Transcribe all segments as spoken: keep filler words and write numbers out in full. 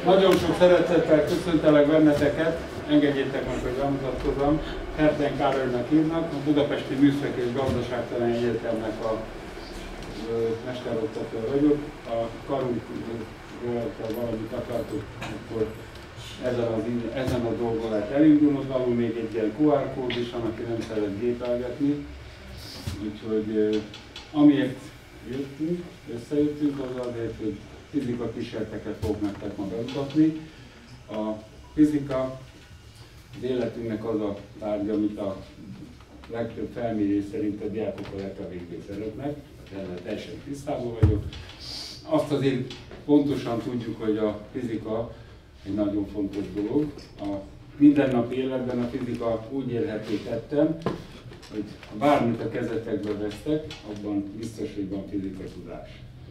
Nagyon sok szeretettel köszöntelek benneteket, engedjétek meg, hogy bemutatkozom. Herden Károlynak hívnak, a Budapesti Műszaki és Gazdaságtani Egyetemnek a mesteroktató vagyok. A karunkról valamit akartuk, akkor ezen, az, ezen a dolgon lehet elindulni, ott való még egy ilyen kú ár kód is, aki nem szeret gépelgetni. Úgyhogy amiért jöttünk, összejöttünk, az azért, hogy fizika kísérleteket fogok nektek ma bemutatni. A fizika az életünknek az a tárgya, amit a legtöbb felmérés szerint a diákok a legkevésbé szeretnek, ezzel teljesen tisztában vagyok. Azt azért pontosan tudjuk, hogy a fizika egy nagyon fontos dolog. A mindennapi életben a fizika úgy érhető tetten, hogy ha bármit a kezetekbe vesztek, abban biztos, hogy van fizika tudás.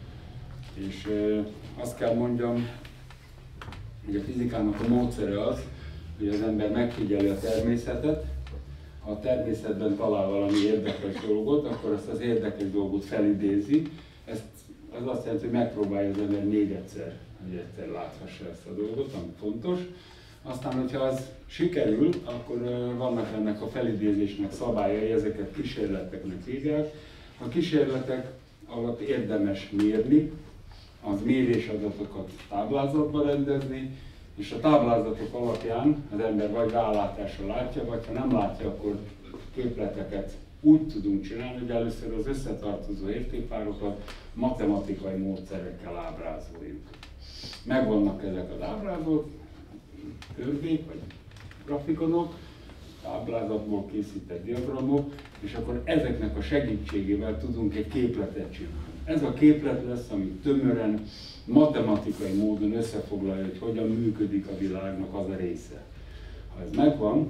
És e, azt kell mondjam, hogy a fizikának a módszere az, hogy az ember megfigyeli a természetet, ha a természetben talál valami érdekes dolgot, akkor azt az érdekes dolgot felidézi. Ezt, az azt jelenti, hogy megpróbálja az ember még egyszer, hogy egyszer láthassa ezt a dolgot, ami fontos. Aztán, hogyha az sikerül, akkor vannak ennek a felidézésnek szabályai, ezeket kísérleteknek hívják. A kísérletek alatt érdemes mérni, az mérésadatokat táblázatba rendezni, és a táblázatok alapján az ember vagy rálátásra látja, vagy ha nem látja, akkor képleteket úgy tudunk csinálni, hogy először az összetartozó értékpárokat matematikai módszerekkel ábrázoljuk. Megvannak ezek az ábrázolók, körbék vagy grafikonok, táblázatból készített diagramok, és akkor ezeknek a segítségével tudunk egy képletet csinálni. Ez a képlet lesz, ami tömören, matematikai módon összefoglalja, hogy hogyan működik a világnak az a része. Ha ez megvan,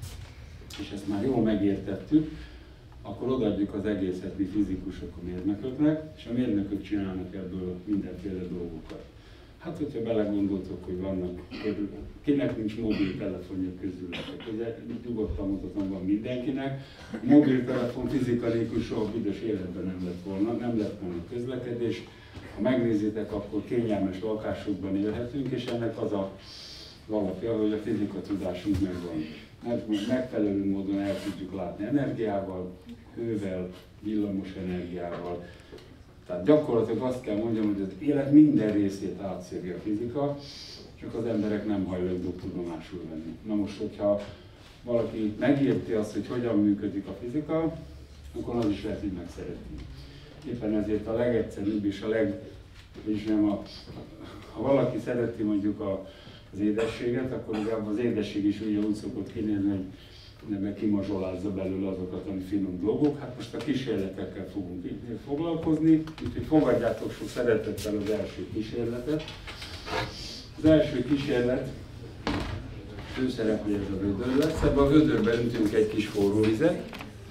és ezt már jól megértettük, akkor odaadjuk az egészet mi fizikusok a mérnököknek, és a mérnökök csinálnak ebből mindenféle dolgokat. Hát, hogyha belegondoltok, hogy vannak, kinek nincs mobiltelefonja közületek, ugye nyugodtan mutatom, van mindenkinek. Mobiltelefon fizika nélkül soha büdös életben nem lett volna, nem lett volna közlekedés. Ha megnézitek, akkor kényelmes lakásokban élhetünk, és ennek az a alapja, hogy a fizika tudásunk megvan. Megfelelő módon el tudjuk látni energiával, hővel, villamos energiával. Tehát gyakorlatilag azt kell mondjam, hogy az élet minden részét átszögi a fizika, csak az emberek nem hajlandók tudomásul venni. Na most, hogyha valaki megérti azt, hogy hogyan működik a fizika, akkor az is lehet, hogy megszereti. Éppen ezért a legegyszerűbb és a leg... és nem a, ha valaki szereti mondjuk a, az édességet, akkor az édesség is ugye úgy szokott kinézni, hogy nem kimazsolázza belőle azokat a finom dolgok. Hát most a kísérletekkel fogunk foglalkozni, úgyhogy fogadjátok sok szeretettel az első kísérletet. Az első kísérlet főszereplő ez a vödör lesz. Ebben a vödörbe öntünk egy kis forró vizet,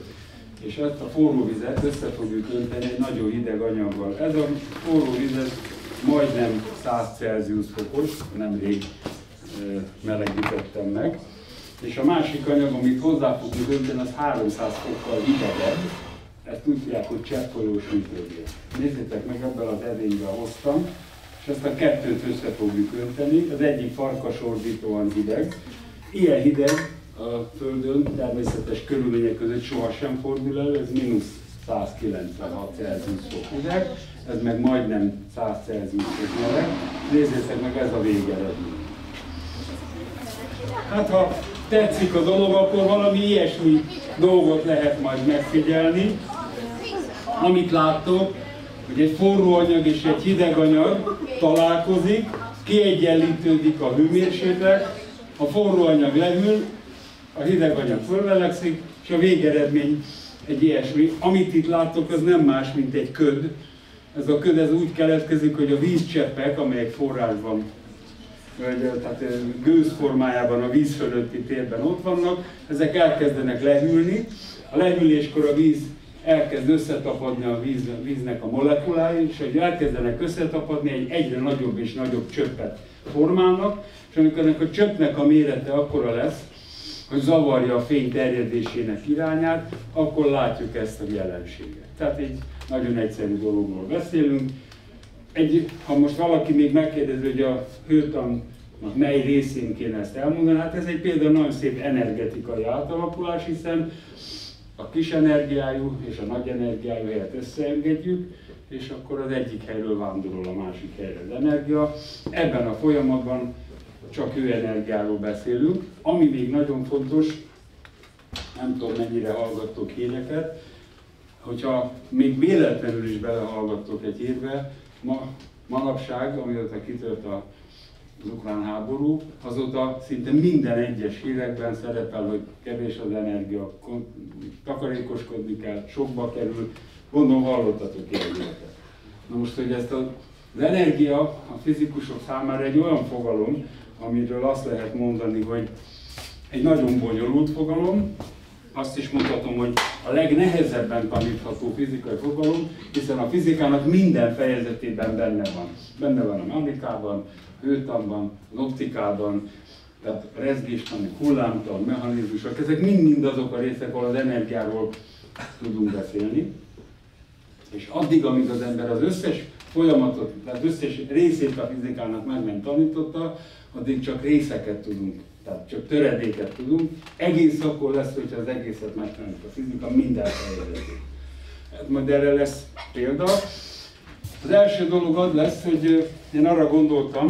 és ezt a forró vizet össze fogjuk önteni egy nagyon hideg anyaggal. Ez a forró vizet majdnem száz Celsius fokos, nemrég e, melegítettem meg. És a másik anyag, amit hozzá fogunk önteni, az háromszáz fokkal hidegebb. Ezt úgy hívják, hogy cseppfolyós hűtőgép. Nézzétek meg, ebben az edényben hoztam, és ezt a kettőt össze fogjuk önteni. Az egyik farkasordítóan hideg. Ilyen hideg a Földön természetes körülmények között sohasem fordul elő, ez mínusz száz kilencvenhat Celsius fok hideg, ez meg majdnem száz Celsius fok meleg. Nézzétek meg, ez a végeredmény. Hát ha tetszik a dolog, akkor valami ilyesmi dolgot lehet majd megfigyelni. Amit láttok, hogy egy forró anyag és egy hideg anyag találkozik, kiegyenlítődik a hőmérséklet, a forró anyag lehűl, a hideg anyag fölmelegszik, és a végeredmény egy ilyesmi. Amit itt láttok, az nem más, mint egy köd. Ez a köd ez úgy keletkezik, hogy a vízcseppek, amelyek forrásban, vagy, tehát gőz formájában a víz fölötti térben ott vannak, ezek elkezdenek lehűlni. A lehűléskor a víz elkezd összetapadni a, víz, a víznek a molekulái, és hogy elkezdenek összetapadni, egy egyre nagyobb és nagyobb csöppet formálnak, és amikor ennek a csöppnek a mérete akkora lesz, hogy zavarja a fény terjedésének irányát, akkor látjuk ezt a jelenséget. Tehát egy nagyon egyszerű dologról beszélünk. Egy, ha most valaki még megkérdezi, hogy a hőtan mely részén kéne ezt elmondani? Hát ez egy például nagyon szép energetikai átalakulás, hiszen a kis energiájú és a nagy energiájú helyet összeengedjük, és akkor az egyik helyről vándorol a másik helyre az energia. Ebben a folyamatban csak ő energiáról beszélünk. Ami még nagyon fontos, nem tudom mennyire hallgattok híreket, hogyha még véletlenül is belehallgattok egy hírbe, ma, manapság, amióta kitört a az ukrán háború, azóta szinte minden egyes hírekben szerepel, hogy kevés az energia, takarékoskodni kell, sokba kerül, gondolom hallottatok ilyeneket. Na most, hogy ezt az energia a fizikusok számára egy olyan fogalom, amiről azt lehet mondani, hogy egy nagyon bonyolult fogalom, azt is mondhatom, hogy a legnehezebben tanítható fizikai fogalom, hiszen a fizikának minden fejezetében benne van. Benne van a mechanikában, hőtanban, az optikában, tehát rezgéstani, hullámtan, mechanizmusok, ezek mind-mind azok a részek, ahol az energiáról tudunk beszélni. És addig, amíg az ember az összes folyamatot, tehát összes részét a fizikának meg nem tanította, addig csak részeket tudunk, tehát csak töredéket tudunk. Egész akkor lesz, hogyha az egészet megtanítjuk a fizika minden fejezetét. Hát majd erre lesz példa. Az első dolog az lesz, hogy én arra gondoltam,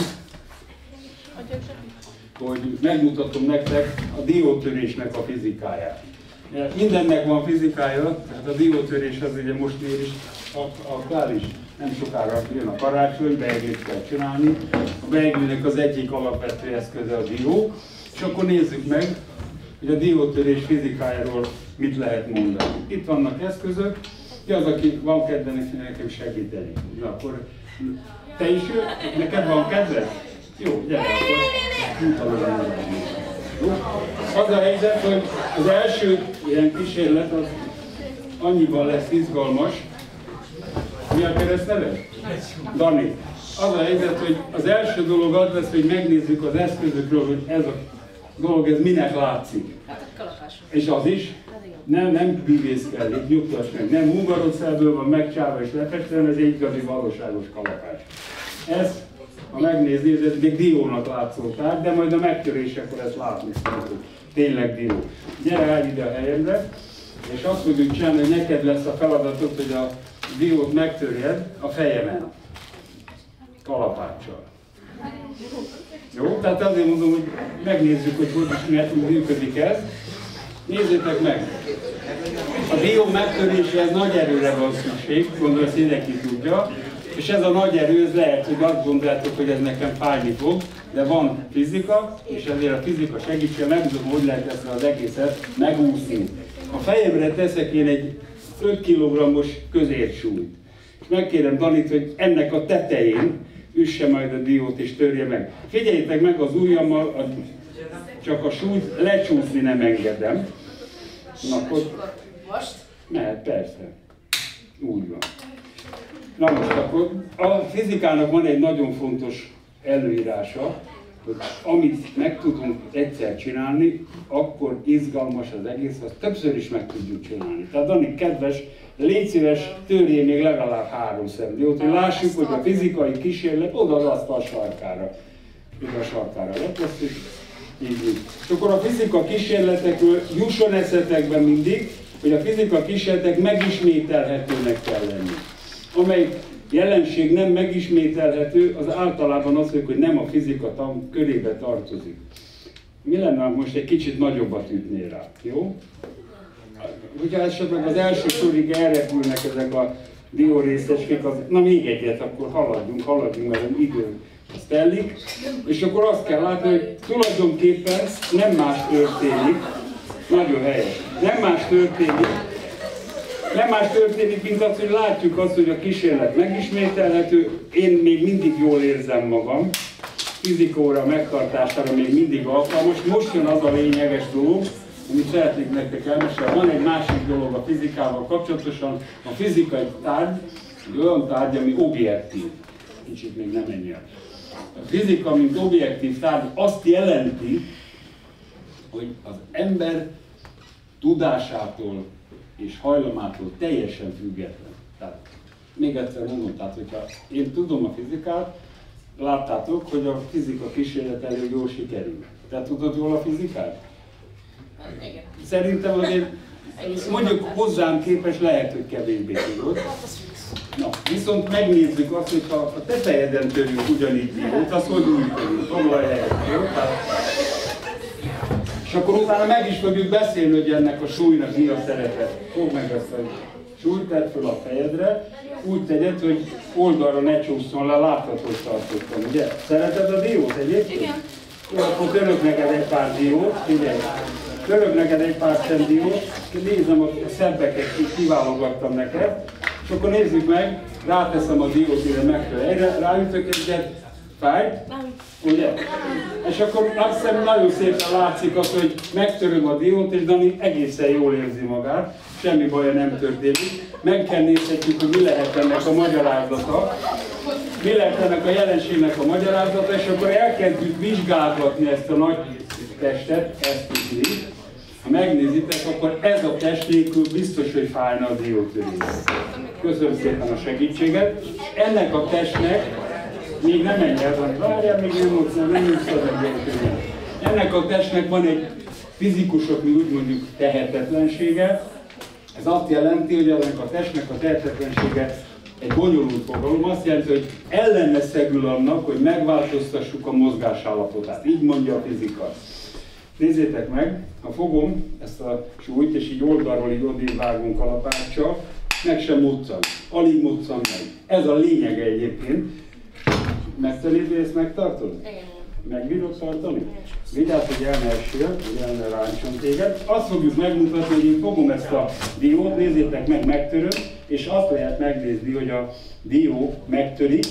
hogy megmutatom nektek a diótörésnek a fizikáját. Mindennek van fizikája, tehát a diótörés az ugye most miért is aktuális. Nem sokára jön a karácsony, beeglit kell csinálni. A beeglőnek az egyik alapvető eszköze a dió, és akkor nézzük meg, hogy a diótörés fizikájáról mit lehet mondani. Itt vannak eszközök, ki az, aki van kedve nekem segíteni. Na akkor te is jön? Neked van kedved? Jó, gyere akkor. Az a helyzet, hogy az első ilyen kísérlet az annyiban lesz izgalmas. Mi a keresztneved? Dani. Az a helyzet, hogy az első dolog az lesz, hogy megnézzük az eszközökről, hogy ez a dolog, ez minek látszik. És az is. Nem, nem bűvészkedik, nyugtass meg. Nem hungarocellből van megcsáva és lefestve, ez egy igazi valóságos kalapás. Ez, ha megnézni, ez még diónak látszó tárgy, de majd a megtörésekor ezt látni fogjuk. Tényleg dió. Gyere el ide a helyemre, és azt fogjuk csinálni, hogy neked lesz a feladatot, hogy a diót megtörjed a fejemen. Kalapáccsal. Jó? Tehát azért mondom, hogy megnézzük, hogy hogy is működik ez. Nézzétek meg! A dió megtöréséhez nagy erőre van szükség, gondolom ezt mindenki tudja, és ez a nagy erő, ez lehet, hogy azt gondoljátok, hogy ez nekem fájni fog, de van fizika, és ezért a fizika segítségével megmutatom, hogy lehet ezt az egészet megúszni. A fejemre teszek én egy öt kilogrammos közérsúlyt, és megkérem Danit, hogy ennek a tetején üsse majd a diót és törje meg. Figyeljétek meg az ujjammal, a, csak a súlyt lecsúszni nem engedem. Na, akkor most? Mehet, persze. Úgy van. Na most akkor a fizikának van egy nagyon fontos előírása, hogy amit meg tudunk egyszer csinálni, akkor izgalmas az egész, azt többször is meg tudjuk csinálni. Tehát Dani, kedves, légy szíves, törjél még legalább három szemdiót, hogy lássuk, hogy a fizikai kísérlet oda az asztal sarkára. Oda a sarkára letesszük. Így, így. És akkor a fizika kísérletekről jusson eszetekben mindig, hogy a fizika kísérletek megismételhetőnek kell lenni. Amelyik jelenség nem megismételhető, az általában az, hogy nem a fizika tan körébe tartozik. Mi lenne, ha most egy kicsit nagyobbat ütnél rá, jó? Hogyha esetleg az első sorig elrepülnek ezek a diórészecskék, az... na még egyet, akkor haladjunk, haladjunk, mert az idő az telik, és akkor azt kell látni, hogy tulajdonképpen nem más történik, nagyon helyes, nem más történik, nem más történik, mint az, hogy látjuk azt, hogy a kísérlet megismételhető, én még mindig jól érzem magam, fizikóra megtartására még mindig alkalmas. Most jön az a lényeges dolog, amit szeretnék nektek elmesélni. Van egy másik dolog a fizikával kapcsolatosan, a fizikai tárgy, egy olyan tárgy, ami objektív. Kicsit még nem ennyi. A fizika, mint objektív tárgy azt jelenti, hogy az ember tudásától és hajlamától teljesen független. Tehát még egyszer mondom, tehát hogyha én tudom a fizikát, láttátok, hogy a fizika kísérlet elég jól sikerül. Te tudod jól a fizikát? Igen. Szerintem azért, mondjuk hozzám képes lehet, hogy kevésbé tudod. Na, viszont megnézzük azt, hogy ha a tetejeden törjük ugyanígy diót, az hogy úgy törjük, foglalj helyet, jó? És akkor utána meg is fogjuk beszélni, hogy ennek a súlynak mi a szerepe. Fogd meg ezt a súlyt, tedd föl a fejedre, úgy tegyed, hogy oldalra ne csúszson le, láthatod, hogy tartottam, ugye? Szereted a diót egyébként? Igen. Jó, akkor török neked egy pár diót, figyelj! Török neked egy pár szem diót, nézem, a szebbeket kiválogattam neked, és akkor nézzük meg, ráteszem a diót ide megfelelő helyre, ráütök egyet, fájt, ugye? És akkor azt hiszem nagyon szépen látszik az, hogy megtöröm a diót, és Dani egészen jól érzi magát, semmi baja nem történik. Meg kell nézhetjük, hogy mi lehet ennek a magyarázata, mi lehet ennek a jelenségnek a magyarázata, és akkor elkezdjük vizsgálgatni ezt a nagy testet, ezt is így. Ha megnézitek, akkor ez a test nélkül biztos, hogy fájna a diótörés. Köszönöm szépen a segítséget. Ennek a testnek, még nem menj el, várjál, még nem mondsz, nem mondsz a diótörés. Ennek a testnek van egy fizikusok, mi úgy mondjuk tehetetlensége. Ez azt jelenti, hogy ennek a testnek a tehetetlensége egy bonyolult fogalom, azt jelenti, hogy ellene szegül annak, hogy megváltoztassuk a mozgásállapotát. Így mondja a fizika. Nézzétek meg, ha fogom ezt a súlyt, és így oldalról így odébb vágunk kalapáccsal, meg sem muccan. Alig muccan meg. Ez a lényege egyébként. Megtaníd, ezt megtartod? Igen. Meg bírod tartani? Vigyázz, hogy el ne essél, hogy el ne ráncson téged. Azt fogjuk megmutatni, hogy én fogom ezt a diót, nézzétek meg, megtöröm, és azt lehet megnézni, hogy a dió megtörik.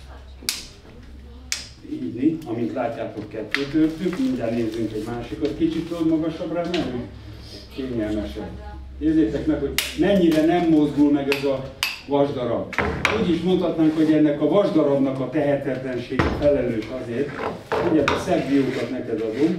Így, amint látjátok, kettőt törtük, mindjárt nézzünk egy másikat, kicsit tudod magasabbra menni? Kényelmesebb. Nézzétek meg, hogy mennyire nem mozdul meg ez a vasdarab. Úgy is mondhatnánk, hogy ennek a vasdarabnak a tehetetlensége felelős azért, hogy a szebb diókat neked adunk,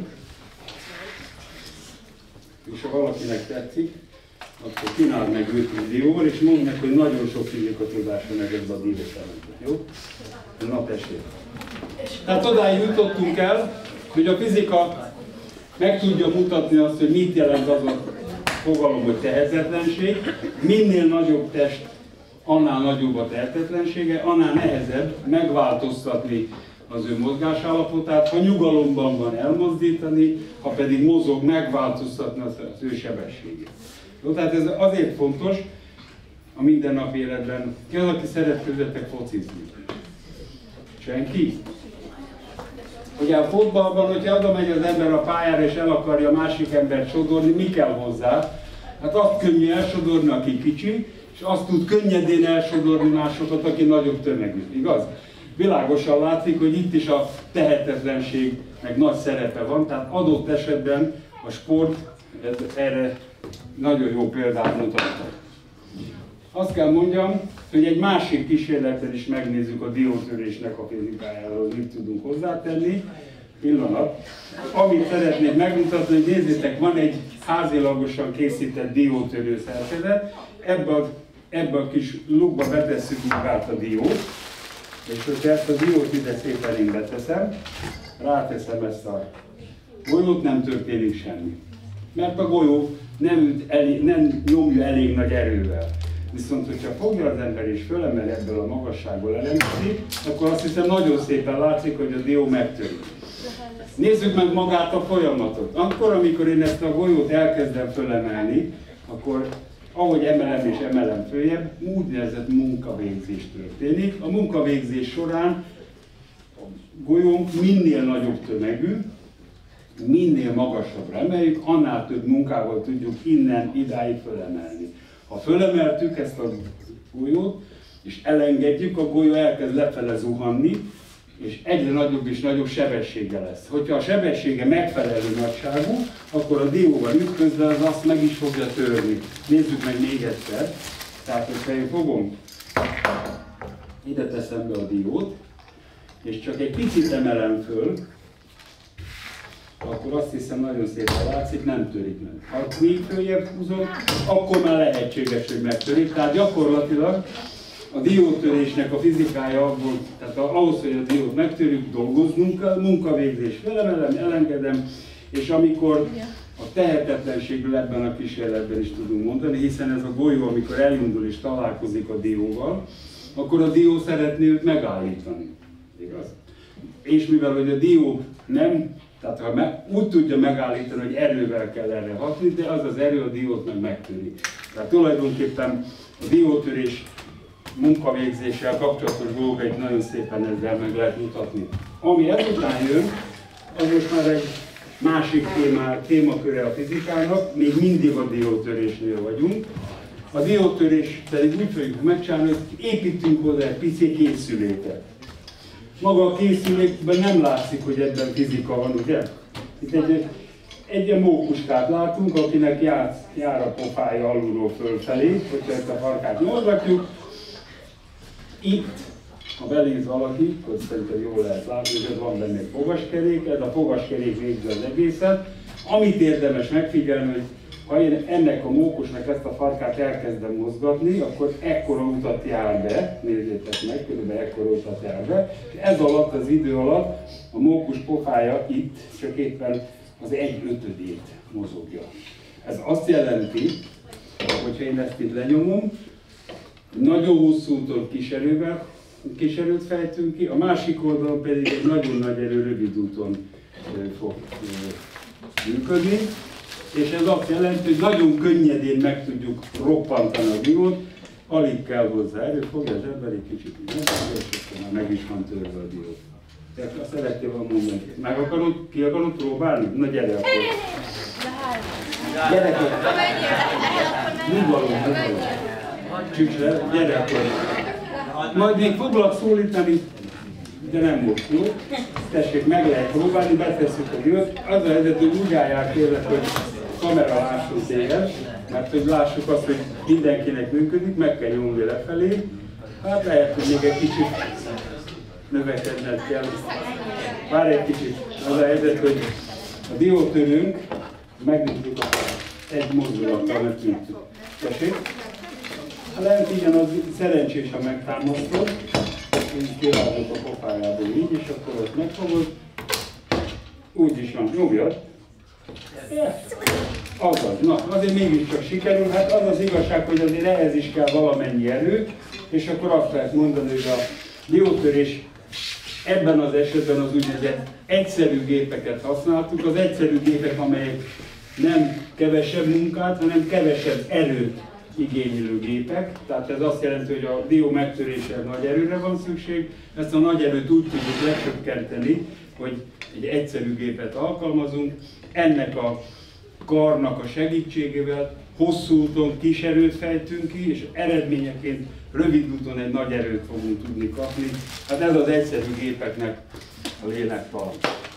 és ha valakinek tetszik, akkor kínáld meg őt is dióval, és mondd meg, hogy nagyon sok fizika tudása meg ebbe a díjat, jó? Na tessék! Tehát odáig jutottunk el, hogy a fizika meg tudja mutatni azt, hogy mit jelent az a fogalom, hogy tehetetlenség. Minél nagyobb test, annál nagyobb a tehetetlensége, annál nehezebb megváltoztatni az ő mozgásállapotát, ha nyugalomban van elmozdítani, ha pedig mozog, megváltoztatni az ő sebességét. Jó, tehát ez azért fontos a mindennapi életben. Ki az, aki szeret közöttek focizni? Senki? Ugye a fotballban, hogyha oda megy az ember a pályára és el akarja a másik embert sodorni, mi kell hozzá? Hát azt könnyű elsodorni, aki kicsi, és azt tud könnyedén elsodorni másokat, aki nagyobb tömegű. Igaz? Világosan látszik, hogy itt is a tehetetlenségnek nagy szerepe van, tehát adott esetben a sport erre nagyon jó példát mutatott. Azt kell mondjam, hogy egy másik kísérlettel is megnézzük a diótörésnek a fizikájáról, mit tudunk hozzátenni. Pillanat. Amit szeretnék megmutatni, hogy nézzétek, van egy házilagosan készített diótörő szerkezet. Ebbe a, ebbe a kis lukba betesszük magát a diót, és hogyha ezt a diót ide szépen én beteszem, ráteszem ezt a golyót, nem történik semmi. Mert a golyó nem, üt elég, nem nyomja elég nagy erővel. Viszont, hogyha fogja az ember és fölemel ebből a magasságból elemzi, akkor azt hiszem nagyon szépen látszik, hogy a dió megtörik. Nézzük meg magát a folyamatot. Akkor, amikor én ezt a golyót elkezdem fölemelni, akkor ahogy emelem és emelem följebb, úgynevezett munkavégzés történik. A munkavégzés során a golyónk minél nagyobb tömegű, minél magasabbra emeljük, annál több munkával tudjuk innen idáig fölemelni. Ha fölemeltük ezt a golyót, és elengedjük, a golyó elkezd lefele zuhanni, és egyre nagyobb és nagyobb sebessége lesz. Hogyha a sebessége megfelelő nagyságú, akkor a dióval ütközve az azt meg is fogja törni. Nézzük meg még egyszer. Tehát, hogyha én fogom, ide teszem be a diót, és csak egy picit emelem föl, akkor azt hiszem nagyon szépen látszik, nem törik meg. Ha még följebb húzom, akkor már lehetséges, hogy megtörik. Tehát gyakorlatilag a diótörésnek a fizikája abból, tehát ahhoz, hogy a diót megtörjük, dolgoznunk kell, munkavégzés felemelem, elengedem, és amikor a tehetetlenségről ebben a kísérletben is tudunk mondani, hiszen ez a golyó, amikor elindul és találkozik a dióval, akkor a dió szeretné őt megállítani. Igaz? És mivel hogy a dió nem, tehát ha me, úgy tudja megállítani, hogy erővel kell erre hatni, de az az erő a diót meg megtöri. Tehát tulajdonképpen a diótörés munkavégzéssel kapcsolatos dolgait nagyon szépen ezzel meg lehet mutatni. Ami ezután jön, az most már egy másik témá, témaköre a fizikának, még mindig a diótörésnél vagyunk. A diótörés pedig úgy fogjuk megcsinálni, hogy építünk hozzá egy pici készüléket. Maga a készülékben nem látszik, hogy ebben fizika van, ugye? Itt egy, egy ilyen mókuskát látunk, akinek jár, jár a pofája alulról fölfelé, hogyha ezt a farkát mozgatjuk. Itt, ha beléz valaki, akkor szerintem jól lehet látni, hogy van benne egy fogaskerék, ez a fogaskerék végzi az egészet. Amit érdemes megfigyelni, hogy ha én ennek a mókusnak ezt a farkát elkezdem mozgatni, akkor ekkora utat jár be, nézzétek meg, körülbelül ekkora utat jár be, és ez alatt, az idő alatt a mókus pofája itt csak éppen az egy ötödét mozogja. Ez azt jelenti, hogyha én ezt itt lenyomom, nagyon hosszú úton kiserővel, kiserőt fejtünk ki, a másik oldalon pedig egy nagyon nagy erő rövid úton fog működni. És ez azt jelenti, hogy nagyon könnyedén meg tudjuk roppantani a diót, alig kell hozzá erő, fogja az ember egy kicsit így megfogja, és akkor már meg is van törve a diót. Tehát azt szeretném mondani, meg akarod, ki akarod próbálni? Na gyere akkor! Gyere akkor! Úgy való, úgy való. Csücsre, gyere akkor! Majd még foglak szólítani, de nem most, jó? Tessék, meg lehet próbálni, betesszük a diót. Az a helyzet, hogy úgy állják kérlek, hogy kamera lásson téged, mert hogy lássuk azt, hogy mindenkinek működik, meg kell nyomni lefelé. Hát lehet, hogy még egy kicsit növekedned kell. Várj egy kicsit. Az a helyzet, hogy a diótörőnk, megnyitjuk egy mozdulattal, mert nyitjuk. Tessék? Ha lehet, igen, az szerencsés, ha megtámasztod. Így kirázok a pofájából így, és akkor azt megfogod. Úgy is van, nyomjad. Azaz, na, azért mégiscsak sikerül. Hát az az igazság, hogy azért ehhez is kell valamennyi erő, és akkor azt lehet mondani, hogy a diótörés ebben az esetben az úgynevezett egyszerű gépeket használtuk. Az egyszerű gépek, amelyek nem kevesebb munkát, hanem kevesebb erőt igénylő gépek. Tehát ez azt jelenti, hogy a dió megtöréséhez nagy erőre van szükség. Ezt a nagy erőt úgy tudjuk lecsökkenteni, hogy egy egyszerű gépet alkalmazunk. Ennek a karnak a segítségével hosszú úton kis erőt fejtünk ki, és eredményeként rövid úton egy nagy erőt fogunk tudni kapni. Hát ez az egyszerű gépeknek a lélektan.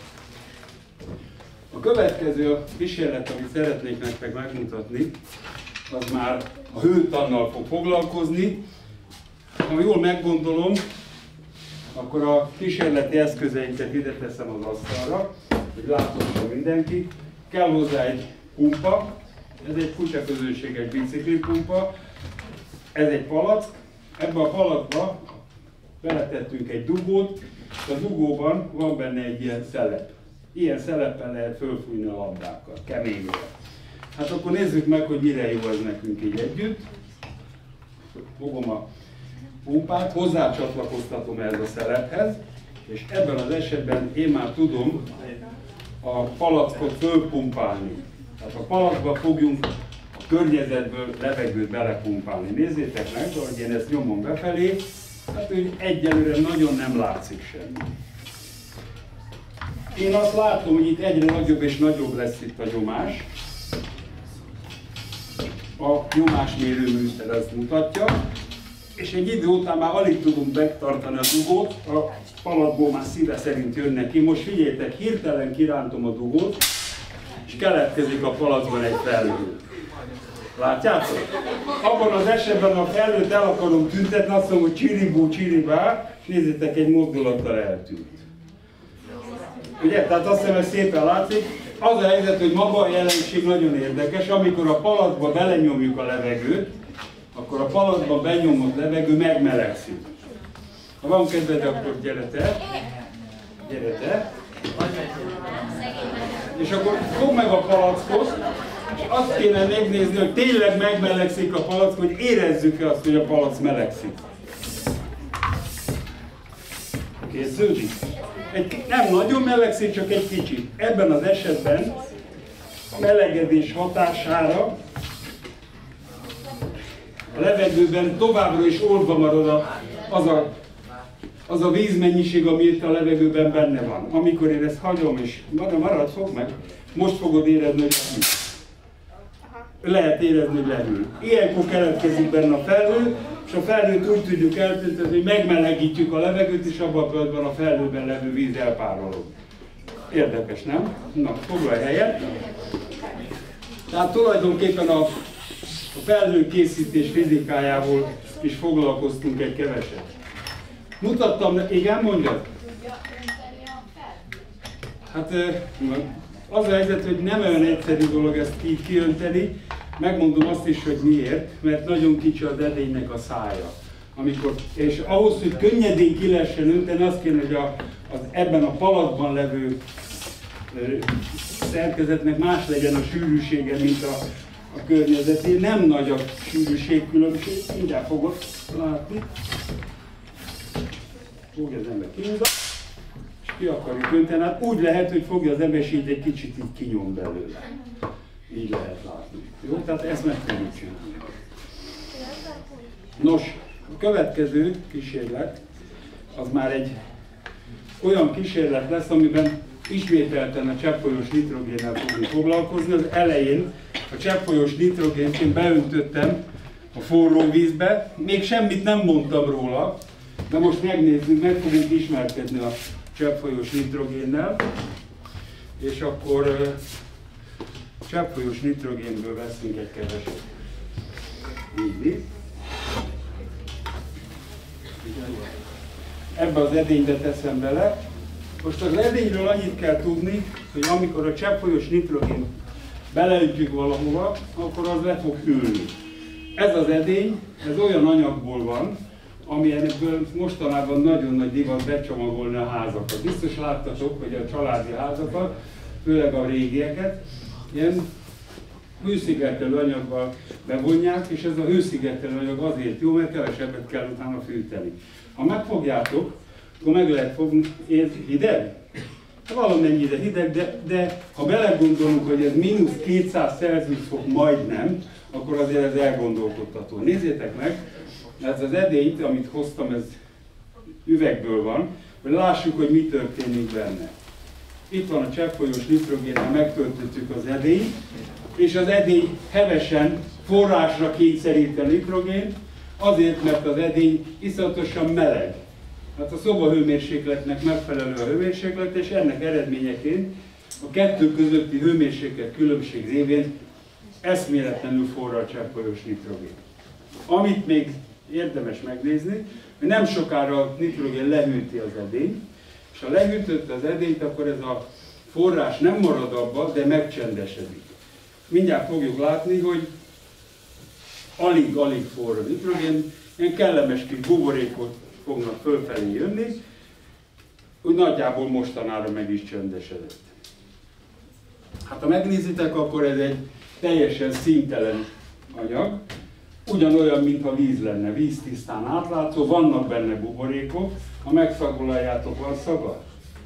A következő kísérlet, amit szeretnék nektek megmutatni, az már a hőtannal fog foglalkozni. Ha jól meggondolom, akkor a kísérleti eszközeinket ide teszem az asztalra, hogy láthassa mindenki. Kell hozzá egy pumpa, ez egy kutyaközönség, egy biciklipumpa, ez egy palack, ebbe a palackba beletettünk egy dugót, és a dugóban van benne egy ilyen szelep. Ilyen szeleppel lehet fölfújni a labdákat, keményre. Hát akkor nézzük meg, hogy mire jó ez nekünk így együtt. Fogom a pumpát, hozzácsatlakoztatom ehhez a szelephez, és ebben az esetben én már tudom a palackot fölpumpálni. Tehát a palackba fogjunk a környezetből levegőt belepumpálni. Nézzétek meg, hogy én ezt nyomom befelé, hát úgy egyelőre nagyon nem látszik semmi. Én azt látom, hogy itt egyre nagyobb és nagyobb lesz itt a nyomás. A nyomásmérőműszer ezt mutatja, és egy idő után már alig tudunk megtartani a dugót, a palackból már szíve szerint jönnek ki. Most figyeljétek, hirtelen kirántom a dugót, és keletkezik a palackban egy felhő. Látjátok? Abban az esetben, a felhőt el akarom tüntetni, azt mondom, hogy csiribú, csiribá, és nézzétek, egy mozdulattal eltűnt. Ugye? Tehát azt hiszem, hogy szépen látszik. Az a helyzet, hogy maga a jelenség nagyon érdekes, amikor a palackba belenyomjuk a levegőt, akkor a palackba benyomott levegő megmelegszik. Ha van kedved, akkor gyere te, gyere te. És akkor fogd meg a palackot, és azt kéne megnézni, hogy tényleg megmelegszik a palack, hogy érezzük-e azt, hogy a palack melegszik. Készüldik? Egy, nem nagyon melegszik, csak egy kicsit. Ebben az esetben a melegedés hatására a levegőben továbbra is oldva marad a, az, a, az a vízmennyiség, ami itt a levegőben benne van. Amikor én ezt hagyom és marad, marad, fog meg, most fogod érezni, hogy lehűl. Lehet érezni, hogy lehűl. Ilyenkor keletkezik benne a felhő, és a felhőt úgy tudjuk eltölteni, hogy megmelegítjük a levegőt, és abban a pillanatban a felhőben levő víz elpárolog. Érdekes, nem? Na, foglalj helyet. Tehát tulajdonképpen a, a felhőkészítés fizikájából is foglalkoztunk egy keveset. Mutattam, igen, mondjad? Hát az a helyzet, hogy nem olyan egyszerű dolog ezt így kiönteni. Megmondom azt is, hogy miért, mert nagyon kicsi az edénynek a szája. Amikor, és ahhoz, hogy könnyedén ki lehessen önteni, azt kéne, hogy a, az ebben a palackban levő szerkezetnek más legyen a sűrűsége, mint a, a környezetén. Nem nagy a sűrűségkülönbség, mindjárt fogod látni. Fogja az ember kinyújtani, és ki akarjuk önteni. Hát úgy lehet, hogy fogja az ember, és így egy kicsit így kinyom belőle. Így lehet látni. Jó? Tehát ezt meg tudjuk csinálni. Nos, a következő kísérlet az már egy olyan kísérlet lesz, amiben ismételten a cseppfolyós nitrogénnel fogunk foglalkozni. Az elején a cseppfolyós nitrogént én beöntöttem a forró vízbe, még semmit nem mondtam róla, de most megnézzük, meg fogunk ismerkedni a cseppfolyós nitrogénnel, és akkor cseppfolyós nitrogénből veszünk egy keveset. Így. Ebbe az edénybe teszem bele. Most az edényről annyit kell tudni, hogy amikor a cseppfolyós nitrogén beleütjük valahova, akkor az le fog hűlni. Ez az edény, ez olyan anyagból van, amilyenből mostanában nagyon nagy divat becsomagolni a házakat. Biztos láttatok, hogy a családi házakat, főleg a régieket, ilyen hőszigetelő anyaggal bevonják, és ez a hőszigetelő anyag azért jó, mert kevesebbet kell utána fűteni. Ha megfogjátok, akkor meg lehet fogni, ez hideg? Valamennyire hideg, de, de ha belegondolunk, hogy ez mínusz kétszáz Celsius fok majdnem, akkor azért ez elgondolkodtató. Nézzétek meg, ez az edényt, amit hoztam, ez üvegből van, hogy lássuk, hogy mi történik benne. Itt van a cseppfolyós nitrogénnel, megtöltöttük az edényt, és az edény hevesen forrásra kényszeríti a nitrogént, azért, mert az edény iszonyatosan meleg. Hát a szobahőmérsékletnek megfelelő a hőmérséklet, és ennek eredményeként a kettő közötti hőmérséklet különbség révén eszméletlenül forra a cseppfolyós nitrogén. Amit még érdemes megnézni, hogy nem sokára a nitrogén lehűti az edényt, és ha lehűtött az edényt, akkor ez a forrás nem marad abba, de megcsendesedik. Mindjárt fogjuk látni, hogy alig-alig forr a nitrogén, ilyen kellemes kis buborékot fognak fölfelé jönni, úgy nagyjából mostanára meg is csendesedett. Hát ha megnézitek, akkor ez egy teljesen színtelen anyag, ugyanolyan, mintha víz lenne, víztisztán átlátszó, vannak benne buborékok, ha megszagoljátok, van szaga?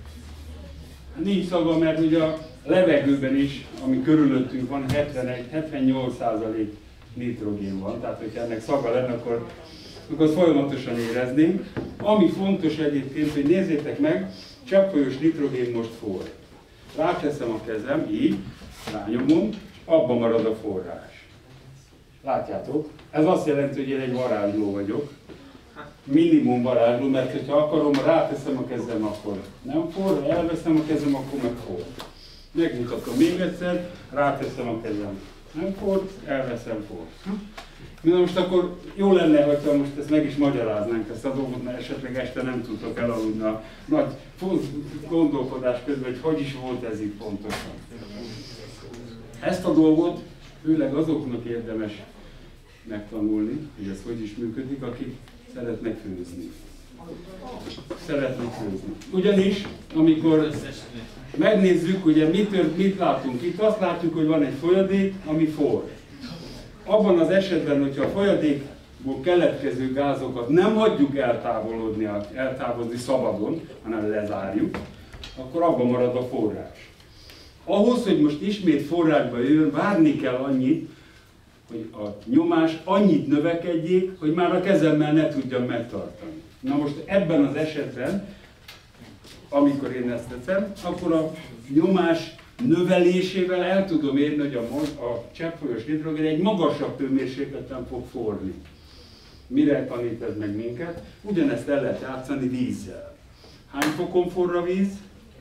Nincs szaga, mert ugye a levegőben is, ami körülöttünk van, hetvenegy-hetvennyolc százalék nitrogén van, tehát hogyha ennek szaga lenne, akkor, akkor azt folyamatosan érezném. Ami fontos egyébként, hogy nézzétek meg, cseppfolyós nitrogén most forr. Ráteszem a kezem, így, rányomom, és abban marad a forrás. Látjátok? Ez azt jelenti, hogy én egy varázsló vagyok. Minimum varázsló, mert ha akarom, ráteszem a kezem, akkor nem forr, elveszem a kezem, akkor meg forr. Megmutatom még egyszer, ráteszem a kezem. Nem forr, elveszem, forr. Na most akkor jó lenne, hogyha most ezt meg is magyaráznánk, ezt a dolgot, mert esetleg este nem tudtok elaludni a nagy gondolkodás közben, hogy hogy is volt ez itt pontosan. Ezt a dolgot főleg azoknak érdemes megtanulni, hogy ez hogy is működik, akik szeretnek főzni. Szeretnek főzni. Ugyanis, amikor megnézzük, ugye mit, mit látunk itt, azt látjuk, hogy van egy folyadék, ami forr. Abban az esetben, hogyha a folyadékból keletkező gázokat nem hagyjuk eltávolodni, eltávolodni szabadon, hanem lezárjuk, akkor abban marad a forrás. Ahhoz, hogy most ismét forrásba jöjjön, várni kell annyit, hogy a nyomás annyit növekedjék, hogy már a kezemmel ne tudjam megtartani. Na most ebben az esetben, amikor én ezt teszem, akkor a nyomás növelésével el tudom érni, hogy a, a cseppfolyós nitrogén egy magasabb hőmérsékleten fog forni. Mire tanít ez meg minket? Ugyanezt el lehet játszani vízzel. Hány fokon forr a víz?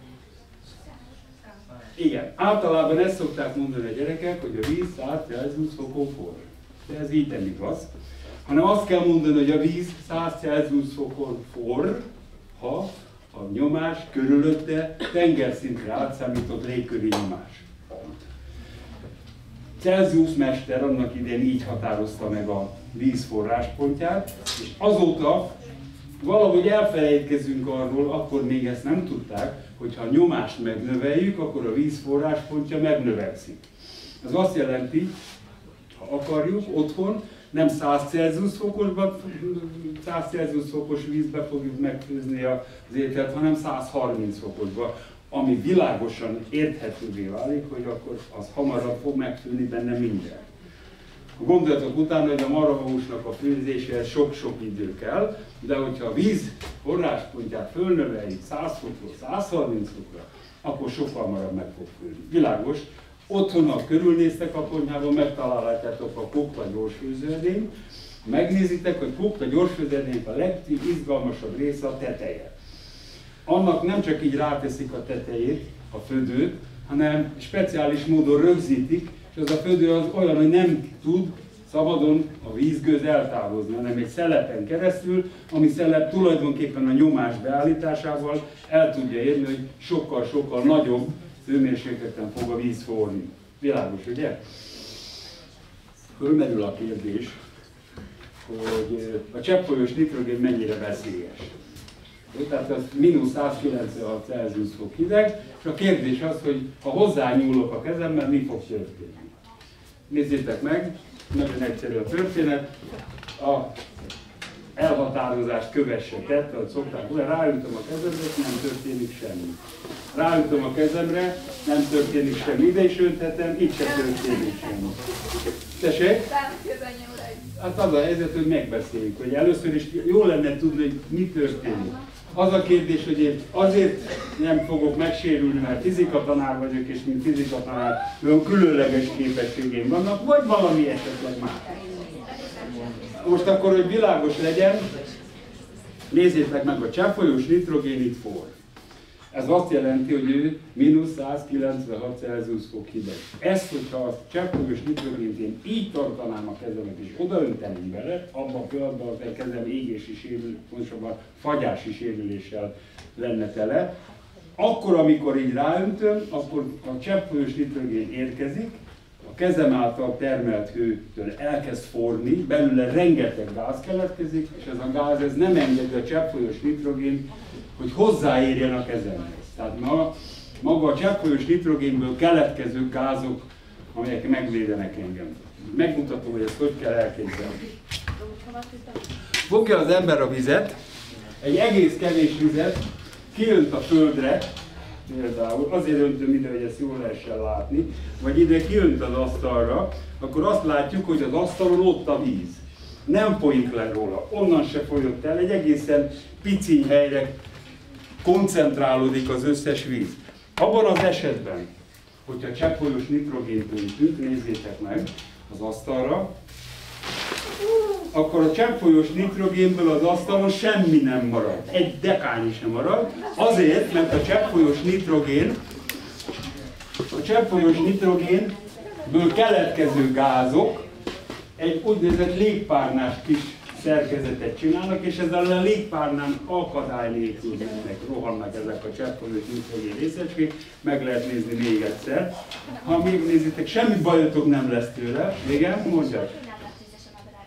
Igen, általában ezt szokták mondani a gyerekek, hogy a víz száz Celsius fokon forr. De ez így nem igaz. Hanem azt kell mondani, hogy a víz száz Celsius fokon forr, ha a nyomás körülötte tengerszintre átszámított légköri nyomás. Celsius mester annak idején így határozta meg a víz forráspontját, és azóta valahogy elfelejtkezünk arról, akkor még ezt nem tudták, hogy ha a nyomást megnöveljük, akkor a víz forráspontja megnövekszik. Ez azt jelenti, ha akarjuk, otthon nem száz Celsius fokosban, száz Celsius fokos vízbe fogjuk megfőzni az ételt, hanem száz harminc fokosban, ami világosan érthetővé válik, hogy akkor az hamarabb fog megfőni benne minden. Gondolatok után, hogy a marhahúsnak a főzéséhez sok-sok idő kell, de hogyha a víz forráspontját fölnöveljük száz fokról száz harminc fokra, akkor sokkal hamarabb meg fog főni. Világos, otthon, ha körülnéztek a konyhában, megtalálhatjátok a kokta gyorsfőződényt, megnézitek, hogy kokta gyorsfőződének a legizgalmasabb része a teteje. Annak nem csak így ráteszik a tetejét, a födőt, hanem speciális módon rögzítik, és az a födő az olyan, hogy nem tud szabadon a vízgőz eltávozni, hanem egy szelepen keresztül, ami szelep tulajdonképpen a nyomás beállításával el tudja érni, hogy sokkal-sokkal nagyobb hőmérsékleten fog a víz forni. Világos, ugye? Fölmerül a kérdés, hogy a cseppfolyós nitrogén mennyire veszélyes. Tehát az mínusz százkilencvenhat Celsius fok hideg, és a kérdés az, hogy ha hozzányúlok a kezemmel, mi fog történni. Nézzétek meg, nagyon egyszerű a történet. A elhatározást kövesse tett, ahogy szokták, ráütöm a kezemre, nem történik semmi. Ráütöm a kezemre, nem történik semmi. Ide is önthetem, itt sem történik semmi. Tessék? Hát az a helyzet, hogy megbeszéljük, hogy először is jó lenne tudni, hogy mi történik. Az a kérdés, hogy én azért nem fogok megsérülni, mert fizikatanár vagyok, és mint fizikatanár olyan különleges képességeim vannak, vagy valami esetleg más. Most akkor, hogy világos legyen, nézzétek meg, a cseppfolyós nitrogén itt forr. Ez azt jelenti, hogy ő mínusz százkilencvenhat Celsius fok hideg. Ezt, hogyha a cseppfolyós nitrogént én így tartanám a kezemet és odaönteném vele, abban a pillanatban a kezem égési sérülés, pontosabban fagyási sérüléssel lenne tele. Akkor, amikor így ráöntöm, akkor a cseppfolyós nitrogén érkezik, a kezem által termelt hőtől elkezd forni, belőle rengeteg gáz keletkezik, és ez a gáz ez nem engedi a cseppfolyós nitrogén, hogy hozzáérjen a kezemhez. Tehát ma, maga a cseppfolyós nitrogénből keletkező gázok, amelyek megvédenek engem. Megmutatom, hogy ezt hogy kell elképzelni. Fogja az ember a vizet, egy egész kevés vizet, kiönt a földre, például, azért öntöm ide, hogy ezt jól lehessen látni, vagy ide kiönt az asztalra, akkor azt látjuk, hogy az asztalon ott a víz. Nem folyik le róla, onnan se folyott el, egy egészen piciny helyre koncentrálódik az összes víz. Abban az esetben, hogyha cseppfolyós nitrogént öntünk, nézzétek meg az asztalra, akkor a cseppfolyós nitrogénből az asztalon semmi nem marad. Egy dekányi sem marad. Azért, mert a cseppfolyós nitrogén, a cseppfolyós nitrogénből keletkező gázok egy úgynevezett légpárnás kis szerkezetet csinálnak, és ezzel a légpárnán akadály nélkül mennek, rohannak ezek a cseppfolyós nitrogén részecskék, meg lehet nézni még egyszer. Ha még nézitek, semmi bajotok nem lesz tőle. Igen, mondjad.